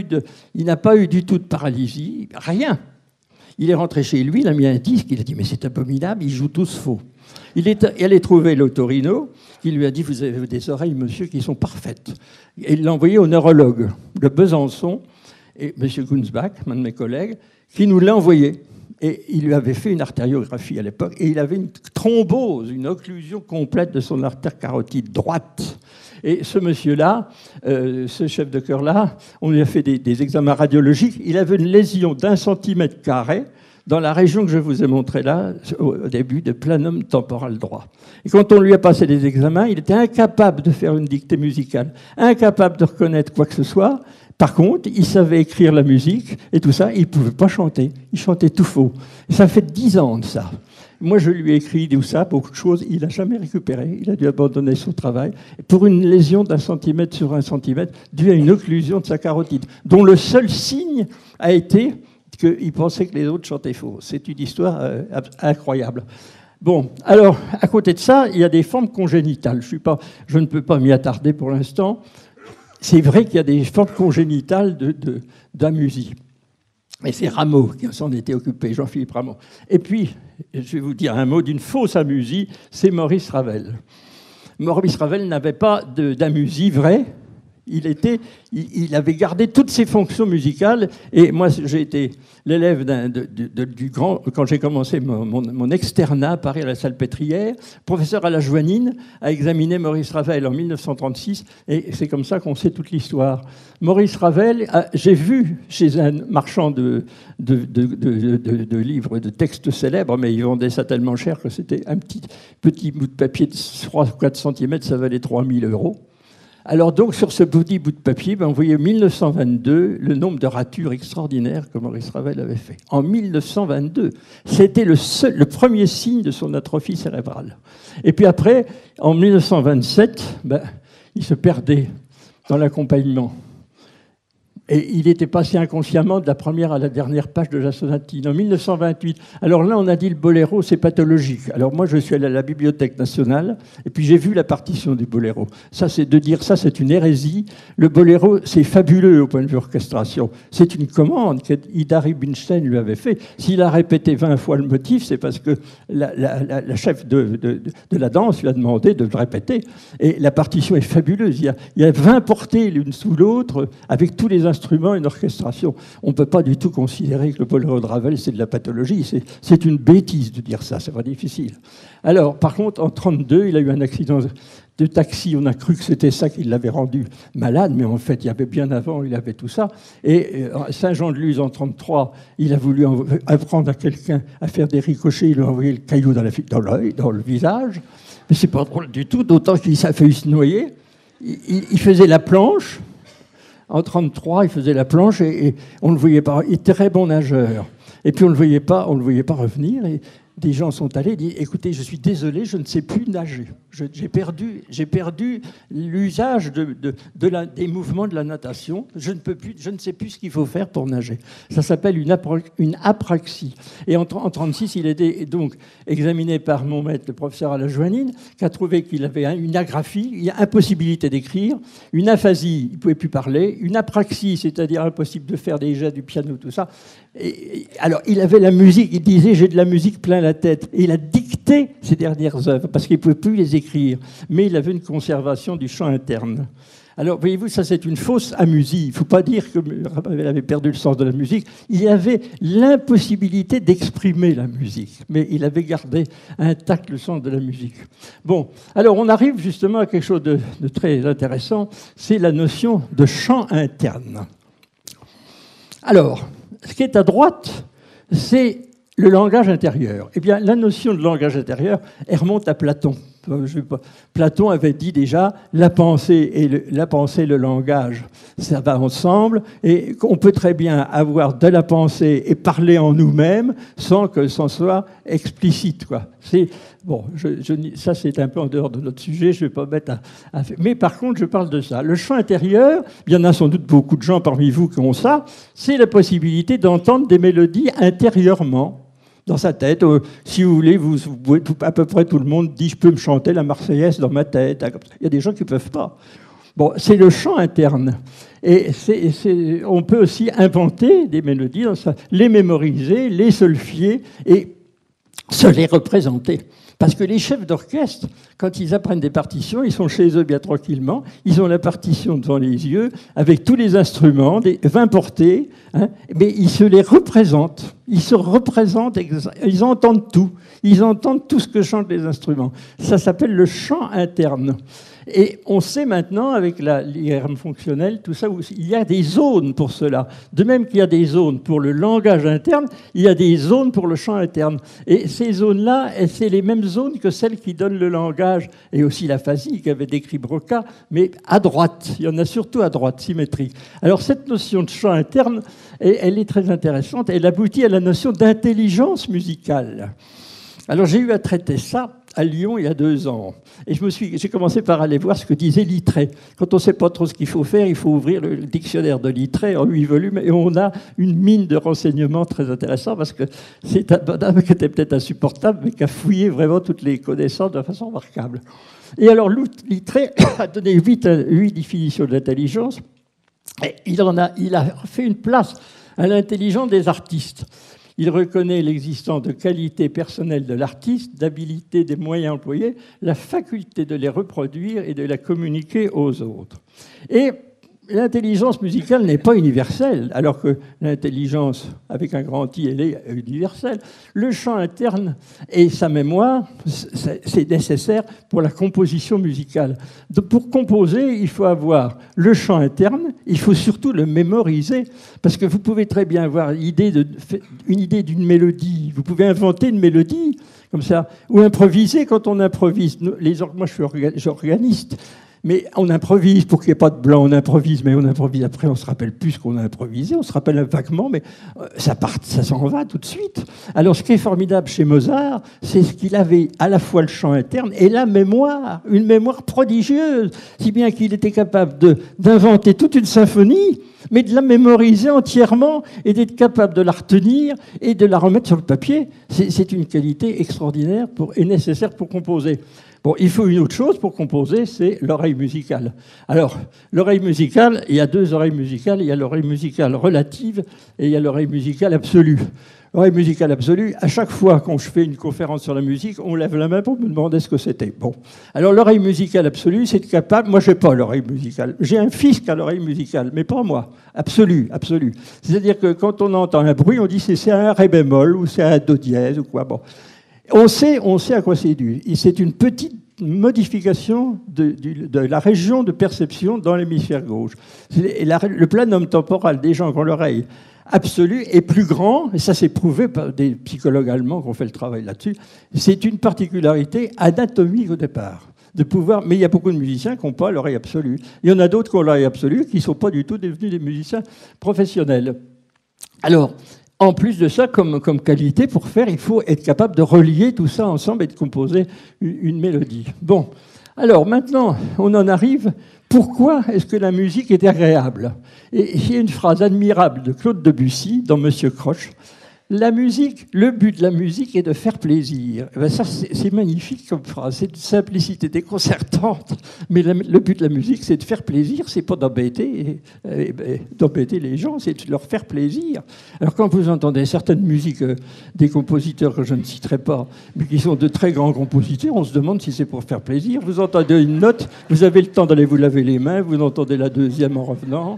du tout de paralysie. Rien. Il est rentré chez lui, il a mis un disque. Il a dit « Mais c'est abominable. Ils jouent tous faux. » Il est allé trouver l'otorino, qui lui a dit « Vous avez des oreilles, monsieur, qui sont parfaites. » Et il l'a envoyé au neurologue de Besançon, et M. Gunsbach, un de mes collègues, qui nous l'a envoyé. Et il lui avait fait une artériographie à l'époque, et il avait une thrombose, une occlusion complète de son artère carotide droite. Et ce monsieur-là, ce chef de chœur-là, on lui a fait des examens radiologiques. Il avait une lésion d'1 centimètre carré dans la région que je vous ai montrée là, au début, de planum temporal droit. Et quand on lui a passé les examens, il était incapable de faire une dictée musicale, incapable de reconnaître quoi que ce soit. Par contre, il savait écrire la musique et tout ça, il ne pouvait pas chanter. Il chantait tout faux. Et ça fait 10 ans de ça. Moi, je lui ai écrit tout ça, beaucoup de choses. Il n'a jamais récupéré. Il a dû abandonner son travail pour une lésion d'1 centimètre sur 1 centimètre due à une occlusion de sa carotide, dont le seul signe a été qu'il pensait que les autres chantaient faux. C'est une histoire incroyable. Bon, alors, à côté de ça, il y a des formes congénitales. Je ne peux pas m'y attarder pour l'instant. C'est vrai qu'il y a des formes congénitales d'amusie. Et c'est Rameau qui s'en était occupé, Jean-Philippe Rameau. Et puis, je vais vous dire un mot d'une fausse amusie, c'est Maurice Ravel. Maurice Ravel n'avait pas d'amusie vraie. Il avait gardé toutes ses fonctions musicales. Et moi, j'ai été l'élève du grand... Quand j'ai commencé mon externat à Paris à la Salpêtrière, professeur à la Joannine a examiné Maurice Ravel en 1936. Et c'est comme ça qu'on sait toute l'histoire. Maurice Ravel, j'ai vu chez un marchand de livres, de textes célèbres, mais il vendait ça tellement cher que c'était un petit bout de papier de 3 ou 4 cm, ça valait 3000 €. Alors donc, sur ce petit bout de papier, on voyait 1922 le nombre de ratures extraordinaires que Maurice Ravel avait fait. En 1922, c'était le premier signe de son atrophie cérébrale. Et puis après, en 1927, il se perdait dans l'accompagnement. Et il était passé inconsciemment de la première à la dernière page de la sonatine. En 1928, alors là, on a dit le boléro, c'est pathologique. Alors moi, je suis allé à la Bibliothèque nationale, et puis j'ai vu la partition du boléro. Ça, c'est de dire ça, c'est une hérésie. Le boléro, c'est fabuleux au point de vue orchestration. C'est une commande qu'Ida Rubinstein lui avait fait. S'il a répété 20 fois le motif, c'est parce que la chef de la danse lui a demandé de le répéter. Et la partition est fabuleuse. Il y a 20 portées l'une sous l'autre, avec tous les instruments, une orchestration. On ne peut pas du tout considérer que le boléro de Ravel, c'est de la pathologie. C'est une bêtise de dire ça, c'est pas difficile. Alors, par contre, en 1932, il a eu un accident de taxi. On a cru que c'était ça qui l'avait rendu malade, mais en fait, il y avait bien avant, il avait tout ça. Et à Saint-Jean-de-Luz, en 1933, il a voulu apprendre à quelqu'un à faire des ricochets. Il lui a envoyé le caillou dans l'œil, dans le visage. Mais c'est pas drôle du tout, d'autant qu'il a failli se noyer. Il faisait la planche. En 1933, il faisait la planche et on ne le voyait pas. Il était très bon nageur. Et puis on ne le voyait pas revenir. Et des gens sont allés et disent « Écoutez, je suis désolé, je ne sais plus nager. J'ai perdu l'usage des mouvements de la natation. Je ne sais plus ce qu'il faut faire pour nager. » Ça s'appelle une apraxie. Et en 1936, il était donc examiné par mon maître, le professeur Alajoanine, qui a trouvé qu'il avait une agraphie, il y a impossibilité d'écrire, une aphasie, il ne pouvait plus parler, une apraxie, c'est-à-dire impossible de faire des jets du piano, tout ça. Alors, il avait la musique, il disait « J'ai de la musique plein la tête ». Et il a dicté ses dernières œuvres, parce qu'il ne pouvait plus les écrire. Mais il avait une conservation du chant interne. Alors, voyez-vous, ça c'est une fausse amusie. Il ne faut pas dire que Ravel avait perdu le sens de la musique. Il y avait l'impossibilité d'exprimer la musique. Mais il avait gardé intact le sens de la musique. Bon, alors on arrive justement à quelque chose de très intéressant. C'est la notion de chant interne. Alors, ce qui est à droite, c'est le langage intérieur. Eh bien, la notion de langage intérieur, elle remonte à Platon. Platon avait dit déjà la pensée et le langage, ça va ensemble, et on peut très bien avoir de la pensée et parler en nous-mêmes sans que ça soit explicite, quoi. Ça c'est un peu en dehors de notre sujet, je ne vais pas mettre à faire. Mais par contre, je parle de ça. Le chant intérieur, il y en a sans doute beaucoup de gens parmi vous qui ont ça, c'est la possibilité d'entendre des mélodies intérieurement. Dans sa tête, si vous voulez, à peu près tout le monde dit « je peux me chanter la Marseillaise dans ma tête ». Il y a des gens qui ne peuvent pas. Bon, c'est le chant interne. Et on peut aussi inventer des mélodies, les mémoriser, les solfier et se les représenter. Parce que les chefs d'orchestre, quand ils apprennent des partitions, ils sont chez eux bien tranquillement, ils ont la partition devant les yeux, avec tous les instruments, des 20 portées, hein, mais ils se les représentent. Ils se représentent, ils entendent tout. Ils entendent tout ce que chantent les instruments. Ça s'appelle le chant interne. Et on sait maintenant, avec l'IRM fonctionnelle, tout ça, il y a des zones pour cela. De même qu'il y a des zones pour le langage interne, il y a des zones pour le chant interne. Et ces zones-là, c'est les mêmes zones que celles qui donnent le langage, et aussi l'aphasie qu'avait décrit Broca, mais à droite. Il y en a surtout à droite, symétrique. Alors cette notion de chant interne, elle est très intéressante. Elle aboutit à la notion d'intelligence musicale. Alors j'ai eu à traiter ça à Lyon il y a 2 ans. Et j'ai commencé par aller voir ce que disait Littré. Quand on ne sait pas trop ce qu'il faut faire, il faut ouvrir le dictionnaire de Littré en 8 volumes et on a une mine de renseignements très intéressants parce que c'est un bonhomme qui était peut-être insupportable mais qui a fouillé vraiment toutes les connaissances de façon remarquable. Et alors Littré a donné 8 définitions de l'intelligence et il a fait une place à l'intelligence des artistes. Il reconnaît l'existence de qualités personnelles de l'artiste, d'habilité des moyens employés, la faculté de les reproduire et de les communiquer aux autres. Et l'intelligence musicale n'est pas universelle, alors que l'intelligence, avec un grand I, elle est universelle. Le chant interne et sa mémoire, c'est nécessaire pour la composition musicale. Donc, pour composer, il faut avoir le chant interne, il faut surtout le mémoriser, parce que vous pouvez très bien avoir une idée d'une mélodie, vous pouvez inventer une mélodie, comme ça, ou improviser quand on improvise. Moi, je suis organiste. Mais on improvise, pour qu'il n'y ait pas de blanc, on improvise, mais on improvise après, on ne se rappelle plus ce qu'on a improvisé, on se rappelle vaguement, mais ça s'en va tout de suite. Alors ce qui est formidable chez Mozart, c'est ce qu'il avait à la fois le chant interne et la mémoire, une mémoire prodigieuse, si bien qu'il était capable d'inventer toute une symphonie, mais de la mémoriser entièrement et d'être capable de la retenir et de la remettre sur le papier. C'est une qualité extraordinaire et nécessaire pour composer. Bon, il faut une autre chose pour composer, c'est l'oreille musicale. Alors, l'oreille musicale, il y a deux oreilles musicales. Il y a l'oreille musicale relative et il y a l'oreille musicale absolue. L'oreille musicale absolue, à chaque fois quand je fais une conférence sur la musique, on lève la main pour me demander ce que c'était. Bon. Alors, l'oreille musicale absolue, c'est capable... Moi, je n'ai pas l'oreille musicale. J'ai un fils qui a l'oreille musicale, mais pas moi. Absolue, absolue. C'est-à-dire que quand on entend un bruit, on dit c'est un ré bémol ou c'est un do dièse ou quoi. Bon. On sait à quoi c'est dû. C'est une petite modification de la région de perception dans l'hémisphère gauche. Le planum temporal des gens qui ont l'oreille absolue est plus grand, et ça c'est prouvé par des psychologues allemands qui ont fait le travail là-dessus. C'est une particularité anatomique au départ. Mais il y a beaucoup de musiciens qui n'ont pas l'oreille absolue. Il y en a d'autres qui ont l'oreille absolue qui ne sont pas du tout devenus des musiciens professionnels. Alors, en plus de ça, comme qualité pour faire, il faut être capable de relier tout ça ensemble et de composer une mélodie. Bon, alors maintenant, on en arrive. Pourquoi est-ce que la musique est agréable? Et il y a une phrase admirable de Claude Debussy dans Monsieur Croche. La musique, le but de la musique est de faire plaisir. Et bien ça, c'est magnifique comme phrase. C'est une simplicité déconcertante. Mais le but de la musique, c'est de faire plaisir. C'est pas d'embêter les gens, c'est de leur faire plaisir. Alors quand vous entendez certaines musiques des compositeurs que je ne citerai pas, mais qui sont de très grands compositeurs, on se demande si c'est pour faire plaisir. Vous entendez une note, vous avez le temps d'aller vous laver les mains, vous entendez la deuxième en revenant.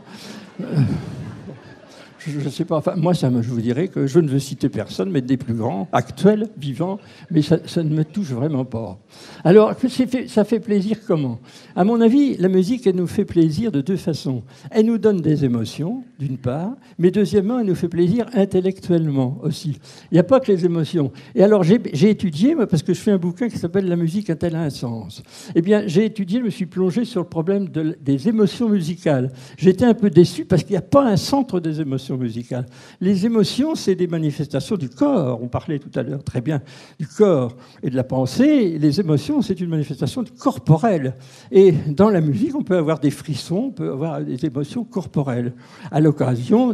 Je ne sais pas, enfin, moi, je vous dirais que je ne veux citer personne, mais des plus grands, actuels, vivants, mais ça ne me touche vraiment pas. Alors, ça fait plaisir comment? À mon avis, la musique, elle nous fait plaisir de deux façons. Elle nous donne des émotions, d'une part, mais deuxièmement, elle nous fait plaisir intellectuellement aussi. Il n'y a pas que les émotions. Et alors, j'ai étudié, moi, parce que je fais un bouquin qui s'appelle « La musique a-t-elle un sens ?» Eh bien, j'ai étudié, je me suis plongé sur le problème des émotions musicales. J'étais un peu déçu parce qu'il n'y a pas un centre des émotions musicales. Les émotions, c'est des manifestations du corps. On parlait tout à l'heure très bien du corps et de la pensée. Les émotions, c'est une manifestation corporelle. Et dans la musique, on peut avoir des frissons, on peut avoir des émotions corporelles à l'occasion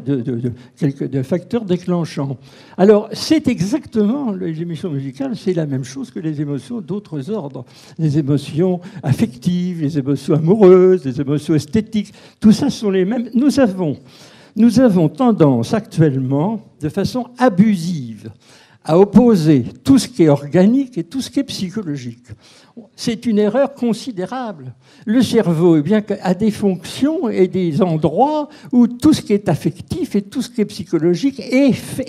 de facteurs déclenchants. Alors, c'est exactement, les émotions musicales, c'est la même chose que les émotions d'autres ordres. Les émotions affectives, les émotions amoureuses, les émotions esthétiques, tout ça sont les mêmes. Nous avons tendance actuellement, de façon abusive, à opposer tout ce qui est organique et tout ce qui est psychologique. C'est une erreur considérable. Le cerveau a des fonctions et des endroits où tout ce qui est affectif et tout ce qui est psychologique est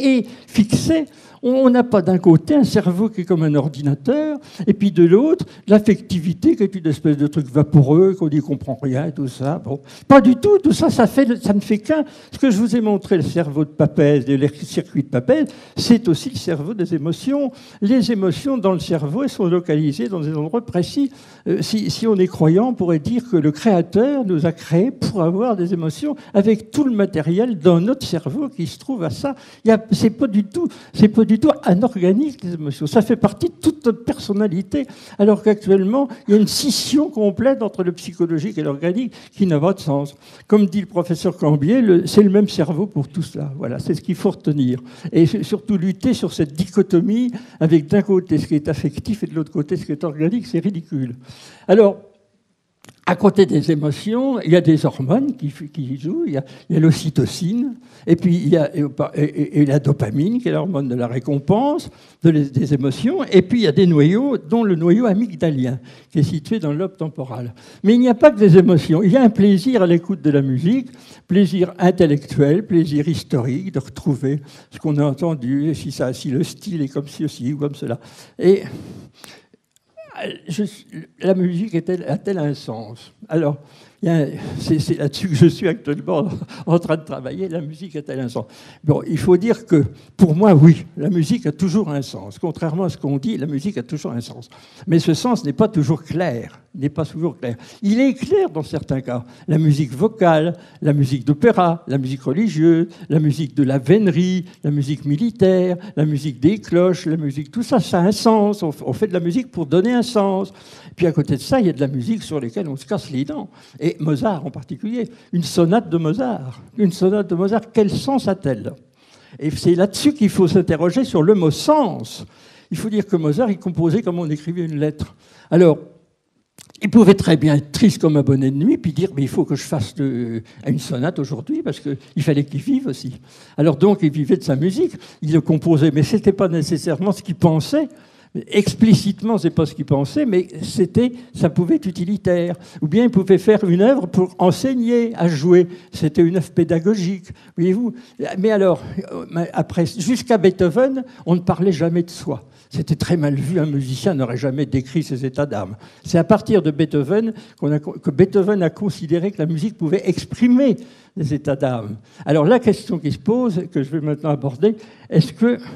fixé. On n'a pas d'un côté un cerveau qui est comme un ordinateur, et puis de l'autre, l'affectivité qui est une espèce de truc vaporeux, qu'on n'y comprend rien, tout ça. Bon. Pas du tout, tout ça, ça ne fait qu'un. Ce que je vous ai montré, le cerveau de Papez, les circuits de Papez, c'est aussi le cerveau des émotions. Les émotions dans le cerveau, elles sont localisées dans des endroits précis. Si on est croyant, on pourrait dire que le Créateur nous a créés pour avoir des émotions avec tout le matériel dans notre cerveau qui se trouve à ça. C'est pas du tout anorganique, les émotions. Ça fait partie de toute notre personnalité, alors qu'actuellement, il y a une scission complète entre le psychologique et l'organique qui n'a pas de sens. Comme dit le professeur Cambier, c'est le même cerveau pour tout cela. Voilà, c'est ce qu'il faut retenir. Et surtout lutter sur cette dichotomie avec d'un côté ce qui est affectif et de l'autre côté ce qui est organique, c'est ridicule. Alors, à côté des émotions, il y a des hormones qui jouent. Il y a l'ocytocine, et puis il y a la dopamine, qui est l'hormone de la récompense, des émotions. Et puis il y a des noyaux, dont le noyau amygdalien, qui est situé dans le lobe temporal. Mais il n'y a pas que des émotions. Il y a un plaisir à l'écoute de la musique, plaisir intellectuel, plaisir historique, de retrouver ce qu'on a entendu, si le style est comme ceci ou comme cela. Et la musique a-t-elle un sens? Alors, C'est là-dessus que je suis actuellement en train de travailler. La musique a-t-elle un sens? Bon, il faut dire que, pour moi, oui, la musique a toujours un sens. Contrairement à ce qu'on dit, la musique a toujours un sens. Mais ce sens n'est pas toujours clair. Il n'est pas toujours clair. Il est clair dans certains cas. La musique vocale, la musique d'opéra, la musique religieuse, la musique de la vénerie, la musique militaire, la musique des cloches, la musique, tout ça, ça a un sens. On fait de la musique pour donner un sens. Puis à côté de ça, il y a de la musique sur laquelle on se casse les dents. Et Mozart en particulier. Une sonate de Mozart. Une sonate de Mozart, quel sens a-t-elle? Et c'est là-dessus qu'il faut s'interroger sur le mot sens. Il faut dire que Mozart, il composait comme on écrivait une lettre. Alors, il pouvait très bien être triste comme un bonnet de nuit, puis dire mais il faut que je fasse une sonate aujourd'hui, parce qu'il fallait qu'il vive aussi. Alors donc, il vivait de sa musique, il le composait, mais ce n'était pas nécessairement ce qu'il pensait. Explicitement, ce n'est pas ce qu'il pensait, mais ça pouvait être utilitaire. Ou bien il pouvait faire une œuvre pour enseigner à jouer. C'était une œuvre pédagogique, voyez-vous. Mais alors, après, jusqu'à Beethoven, on ne parlait jamais de soi. C'était très mal vu, un musicien n'aurait jamais décrit ses états d'âme. C'est à partir de Beethoven que Beethoven a considéré que la musique pouvait exprimer les états d'âme. Alors la question qui se pose, que je vais maintenant aborder, est-ce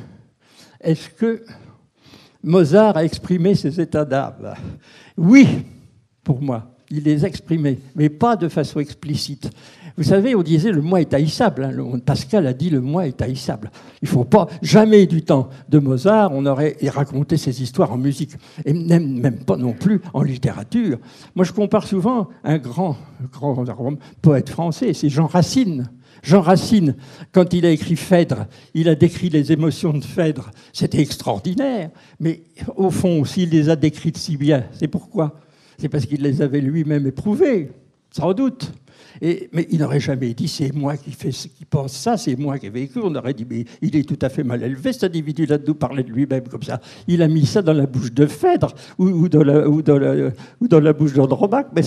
que Mozart a exprimé ses états d'âme? Oui, pour moi. Il les exprimait, mais pas de façon explicite. Vous savez, on disait le moi est haïssable. Hein. Pascal a dit le moi est haïssable. Il ne faut pas, jamais du temps de Mozart, on aurait raconté ces histoires en musique, et même pas non plus en littérature. Moi, je compare souvent un grand poète français, c'est Jean Racine. Jean Racine, quand il a écrit Phèdre, il a décrit les émotions de Phèdre. C'était extraordinaire, mais au fond, s'il les a décrites si bien, c'est pourquoi? C'est parce qu'il les avait lui-même éprouvées, sans doute. Mais il n'aurait jamais dit c'est moi qui pense ça, c'est moi qui ai vécu. On aurait dit mais il est tout à fait mal élevé cet individu là de nous parler de lui-même comme ça. Il a mis ça dans la bouche de Phèdre ou dans la bouche d'Andromaque, mais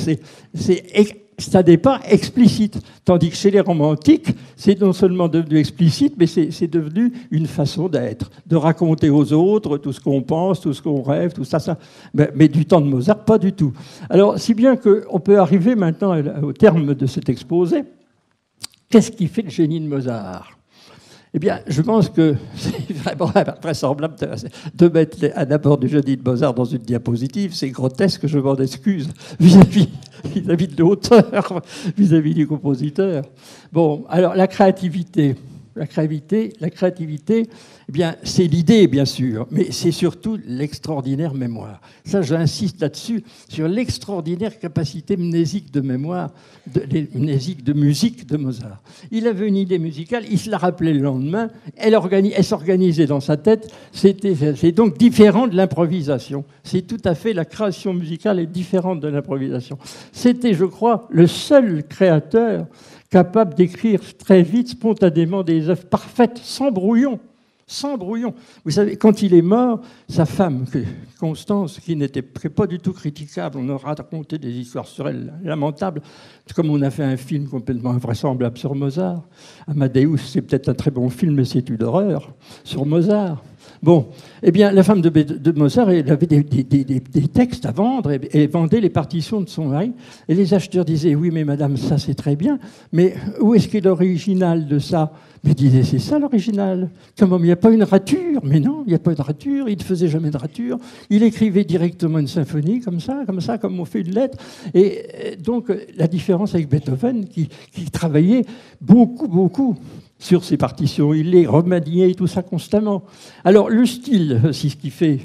ça n'est pas explicite. Tandis que chez les romantiques, c'est non seulement devenu explicite, mais c'est devenu une façon d'être, de raconter aux autres tout ce qu'on pense, tout ce qu'on rêve, tout ça. Mais du temps de Mozart, pas du tout. Alors, si bien qu'on peut arriver maintenant au terme de cet exposé, qu'est-ce qui fait le génie de Mozart ? Eh bien, je pense que c'est vraiment vraisemblable de mettre un apport du génie de Mozart dans une diapositive. C'est grotesque, je m'en excuse, vis-à-vis de l'auteur, vis-à-vis du compositeur. Bon, alors la créativité. La créativité, eh bien, c'est l'idée, bien sûr, mais c'est surtout l'extraordinaire mémoire. Ça, j'insiste là-dessus, sur l'extraordinaire capacité mnésique de mémoire, mnésique de musique de Mozart. Il avait une idée musicale, il se la rappelait le lendemain, elle s'organisait dans sa tête, c'est donc différent de l'improvisation. C'est tout à fait, la création musicale est différente de l'improvisation. C'était, je crois, le seul créateur capable d'écrire très vite, spontanément, des œuvres parfaites, sans brouillon. Sans brouillon. Vous savez, quand il est mort, sa femme, Constance, qui n'était pas du tout critiquable, on a raconté des histoires sur elle lamentables, comme on a fait un film complètement invraisemblable sur Mozart. Amadeus, c'est peut-être un très bon film, mais c'est une horreur, sur Mozart. Bon, eh bien, la femme de Mozart, elle avait des textes à vendre et vendait les partitions de son mari. Et les acheteurs disaient, oui, mais madame, ça c'est très bien, mais où est-ce qu'est l'original de ça? Mais disait, c'est ça l'original. Comment, il n'y a pas une rature? Mais non, il n'y a pas de rature, il ne faisait jamais de rature. Il écrivait directement une symphonie, comme ça, comme on fait une lettre. Et donc, la différence avec Beethoven, qui travaillait beaucoup sur ses partitions, il les remaniait, tout ça constamment. Alors, le style, c'est ce qui fait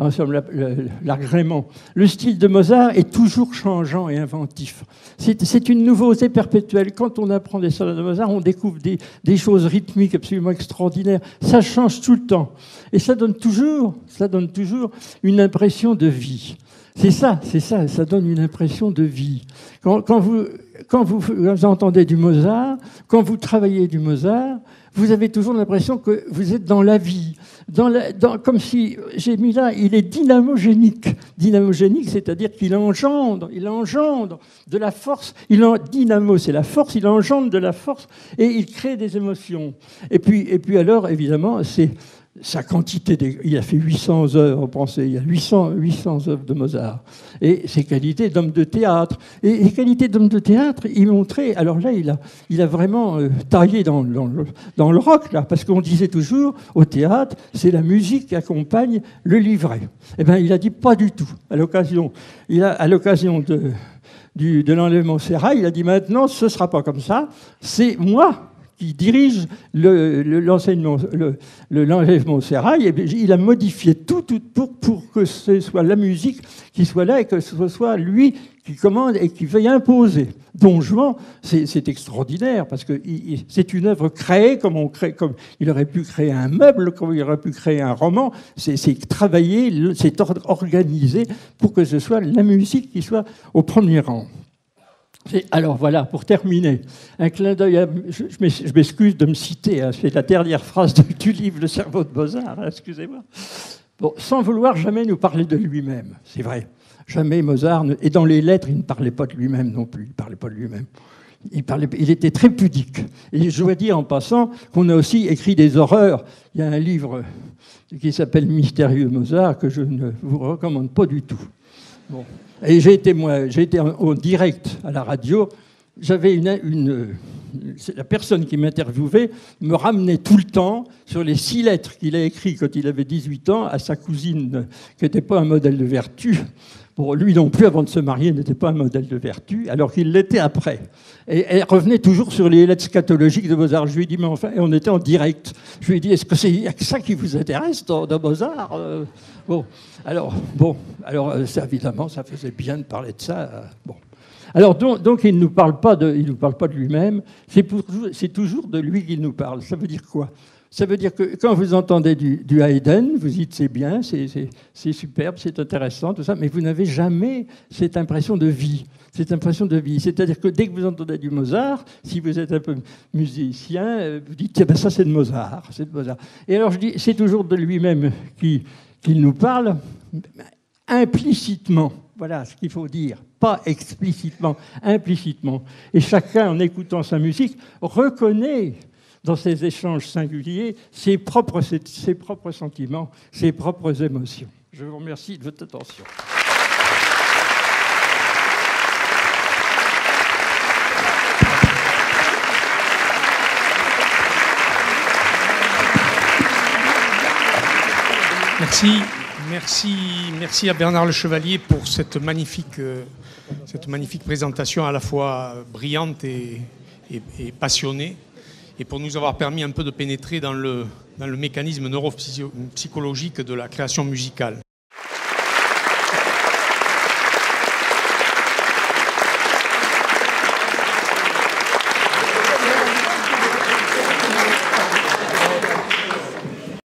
l'agrément. Le style de Mozart est toujours changeant et inventif. C'est une nouveauté perpétuelle. Quand on apprend des sonates de Mozart, on découvre des choses rythmiques absolument extraordinaires. Ça change tout le temps. Et ça donne toujours une impression de vie. C'est ça, ça donne une impression de vie. Quand vous entendez du Mozart, quand vous travaillez du Mozart, vous avez toujours l'impression que vous êtes dans la vie, comme si, j'ai mis là, il est dynamogénique. Dynamogénique, c'est-à-dire qu'il engendre de la force. Dynamo, c'est la force, il engendre de la force et il crée des émotions. Et puis alors, évidemment, c'est sa quantité. Il a fait 800 œuvres, pensez, il y a 800 œuvres de Mozart. Et ses qualités d'homme de théâtre. Et les qualités d'homme de théâtre, il montrait. Alors là, il a vraiment taillé dans le rock, là, parce qu'on disait toujours, au théâtre, c'est la musique qui accompagne le livret. Eh bien, il a dit pas du tout. À l'occasion de l'enlèvement Serra, il a dit maintenant, ce ne sera pas comme ça, c'est moi qui dirige l'enseignement, l'enlèvement Serrail, il a modifié tout pour que ce soit la musique qui soit là et que ce soit lui qui commande et qui veuille imposer. Don Juan, c'est extraordinaire parce que c'est une œuvre créée comme il aurait pu créer un meuble, comme il aurait pu créer un roman. C'est travaillé, c'est organisé pour que ce soit la musique qui soit au premier rang. Alors voilà, pour terminer, un clin d'œil. Je m'excuse de me citer, hein, c'est la dernière phrase du livre Le cerveau de Mozart, hein, excusez-moi. Bon, sans vouloir jamais nous parler de lui-même, c'est vrai. Jamais Mozart, et dans les lettres, il ne parlait pas de lui-même non plus, il ne parlait pas de lui-même. Il était très pudique. Et je dois dire en passant qu'on a aussi écrit des horreurs. Il y a un livre qui s'appelle Mystérieux Mozart que je ne vous recommande pas du tout. Bon. Et j'ai été en direct à la radio. J'avais la personne qui m'interviewait me ramenait tout le temps sur les 6 lettres qu'il a écrites quand il avait 18 ans à sa cousine, qui n'était pas un modèle de vertu. Bon, lui non plus, avant de se marier, n'était pas un modèle de vertu, alors qu'il l'était après. Et elle revenait toujours sur les lettres scatologiques de Mozart. Je lui ai dit, mais enfin, et on était en direct. Je lui ai dit, est-ce que c'est ça qui vous intéresse dans Mozart Alors, ça, évidemment, ça faisait bien de parler de ça. Bon. Alors, donc il ne nous parle pas de lui-même, c'est toujours de lui qu'il nous parle. Ça veut dire quoi ? Ça veut dire que quand vous entendez du Haydn, vous dites c'est bien, c'est superbe, c'est intéressant, tout ça, mais vous n'avez jamais cette impression de vie. C'est-à-dire que dès que vous entendez du Mozart, si vous êtes un peu musicien, vous dites eh ben, ça c'est de Mozart, Et alors je dis c'est toujours de lui-même qu'il nous parle, implicitement. Voilà ce qu'il faut dire, pas explicitement, implicitement. Et chacun, en écoutant sa musique, reconnaît dans ces échanges singuliers ses propres sentiments, ses propres émotions. Je vous remercie de votre attention. Merci à Bernard Le Chevalier pour cette magnifique présentation à la fois brillante et passionnée, et pour nous avoir permis un peu de pénétrer dans le mécanisme neuropsychologique de la création musicale.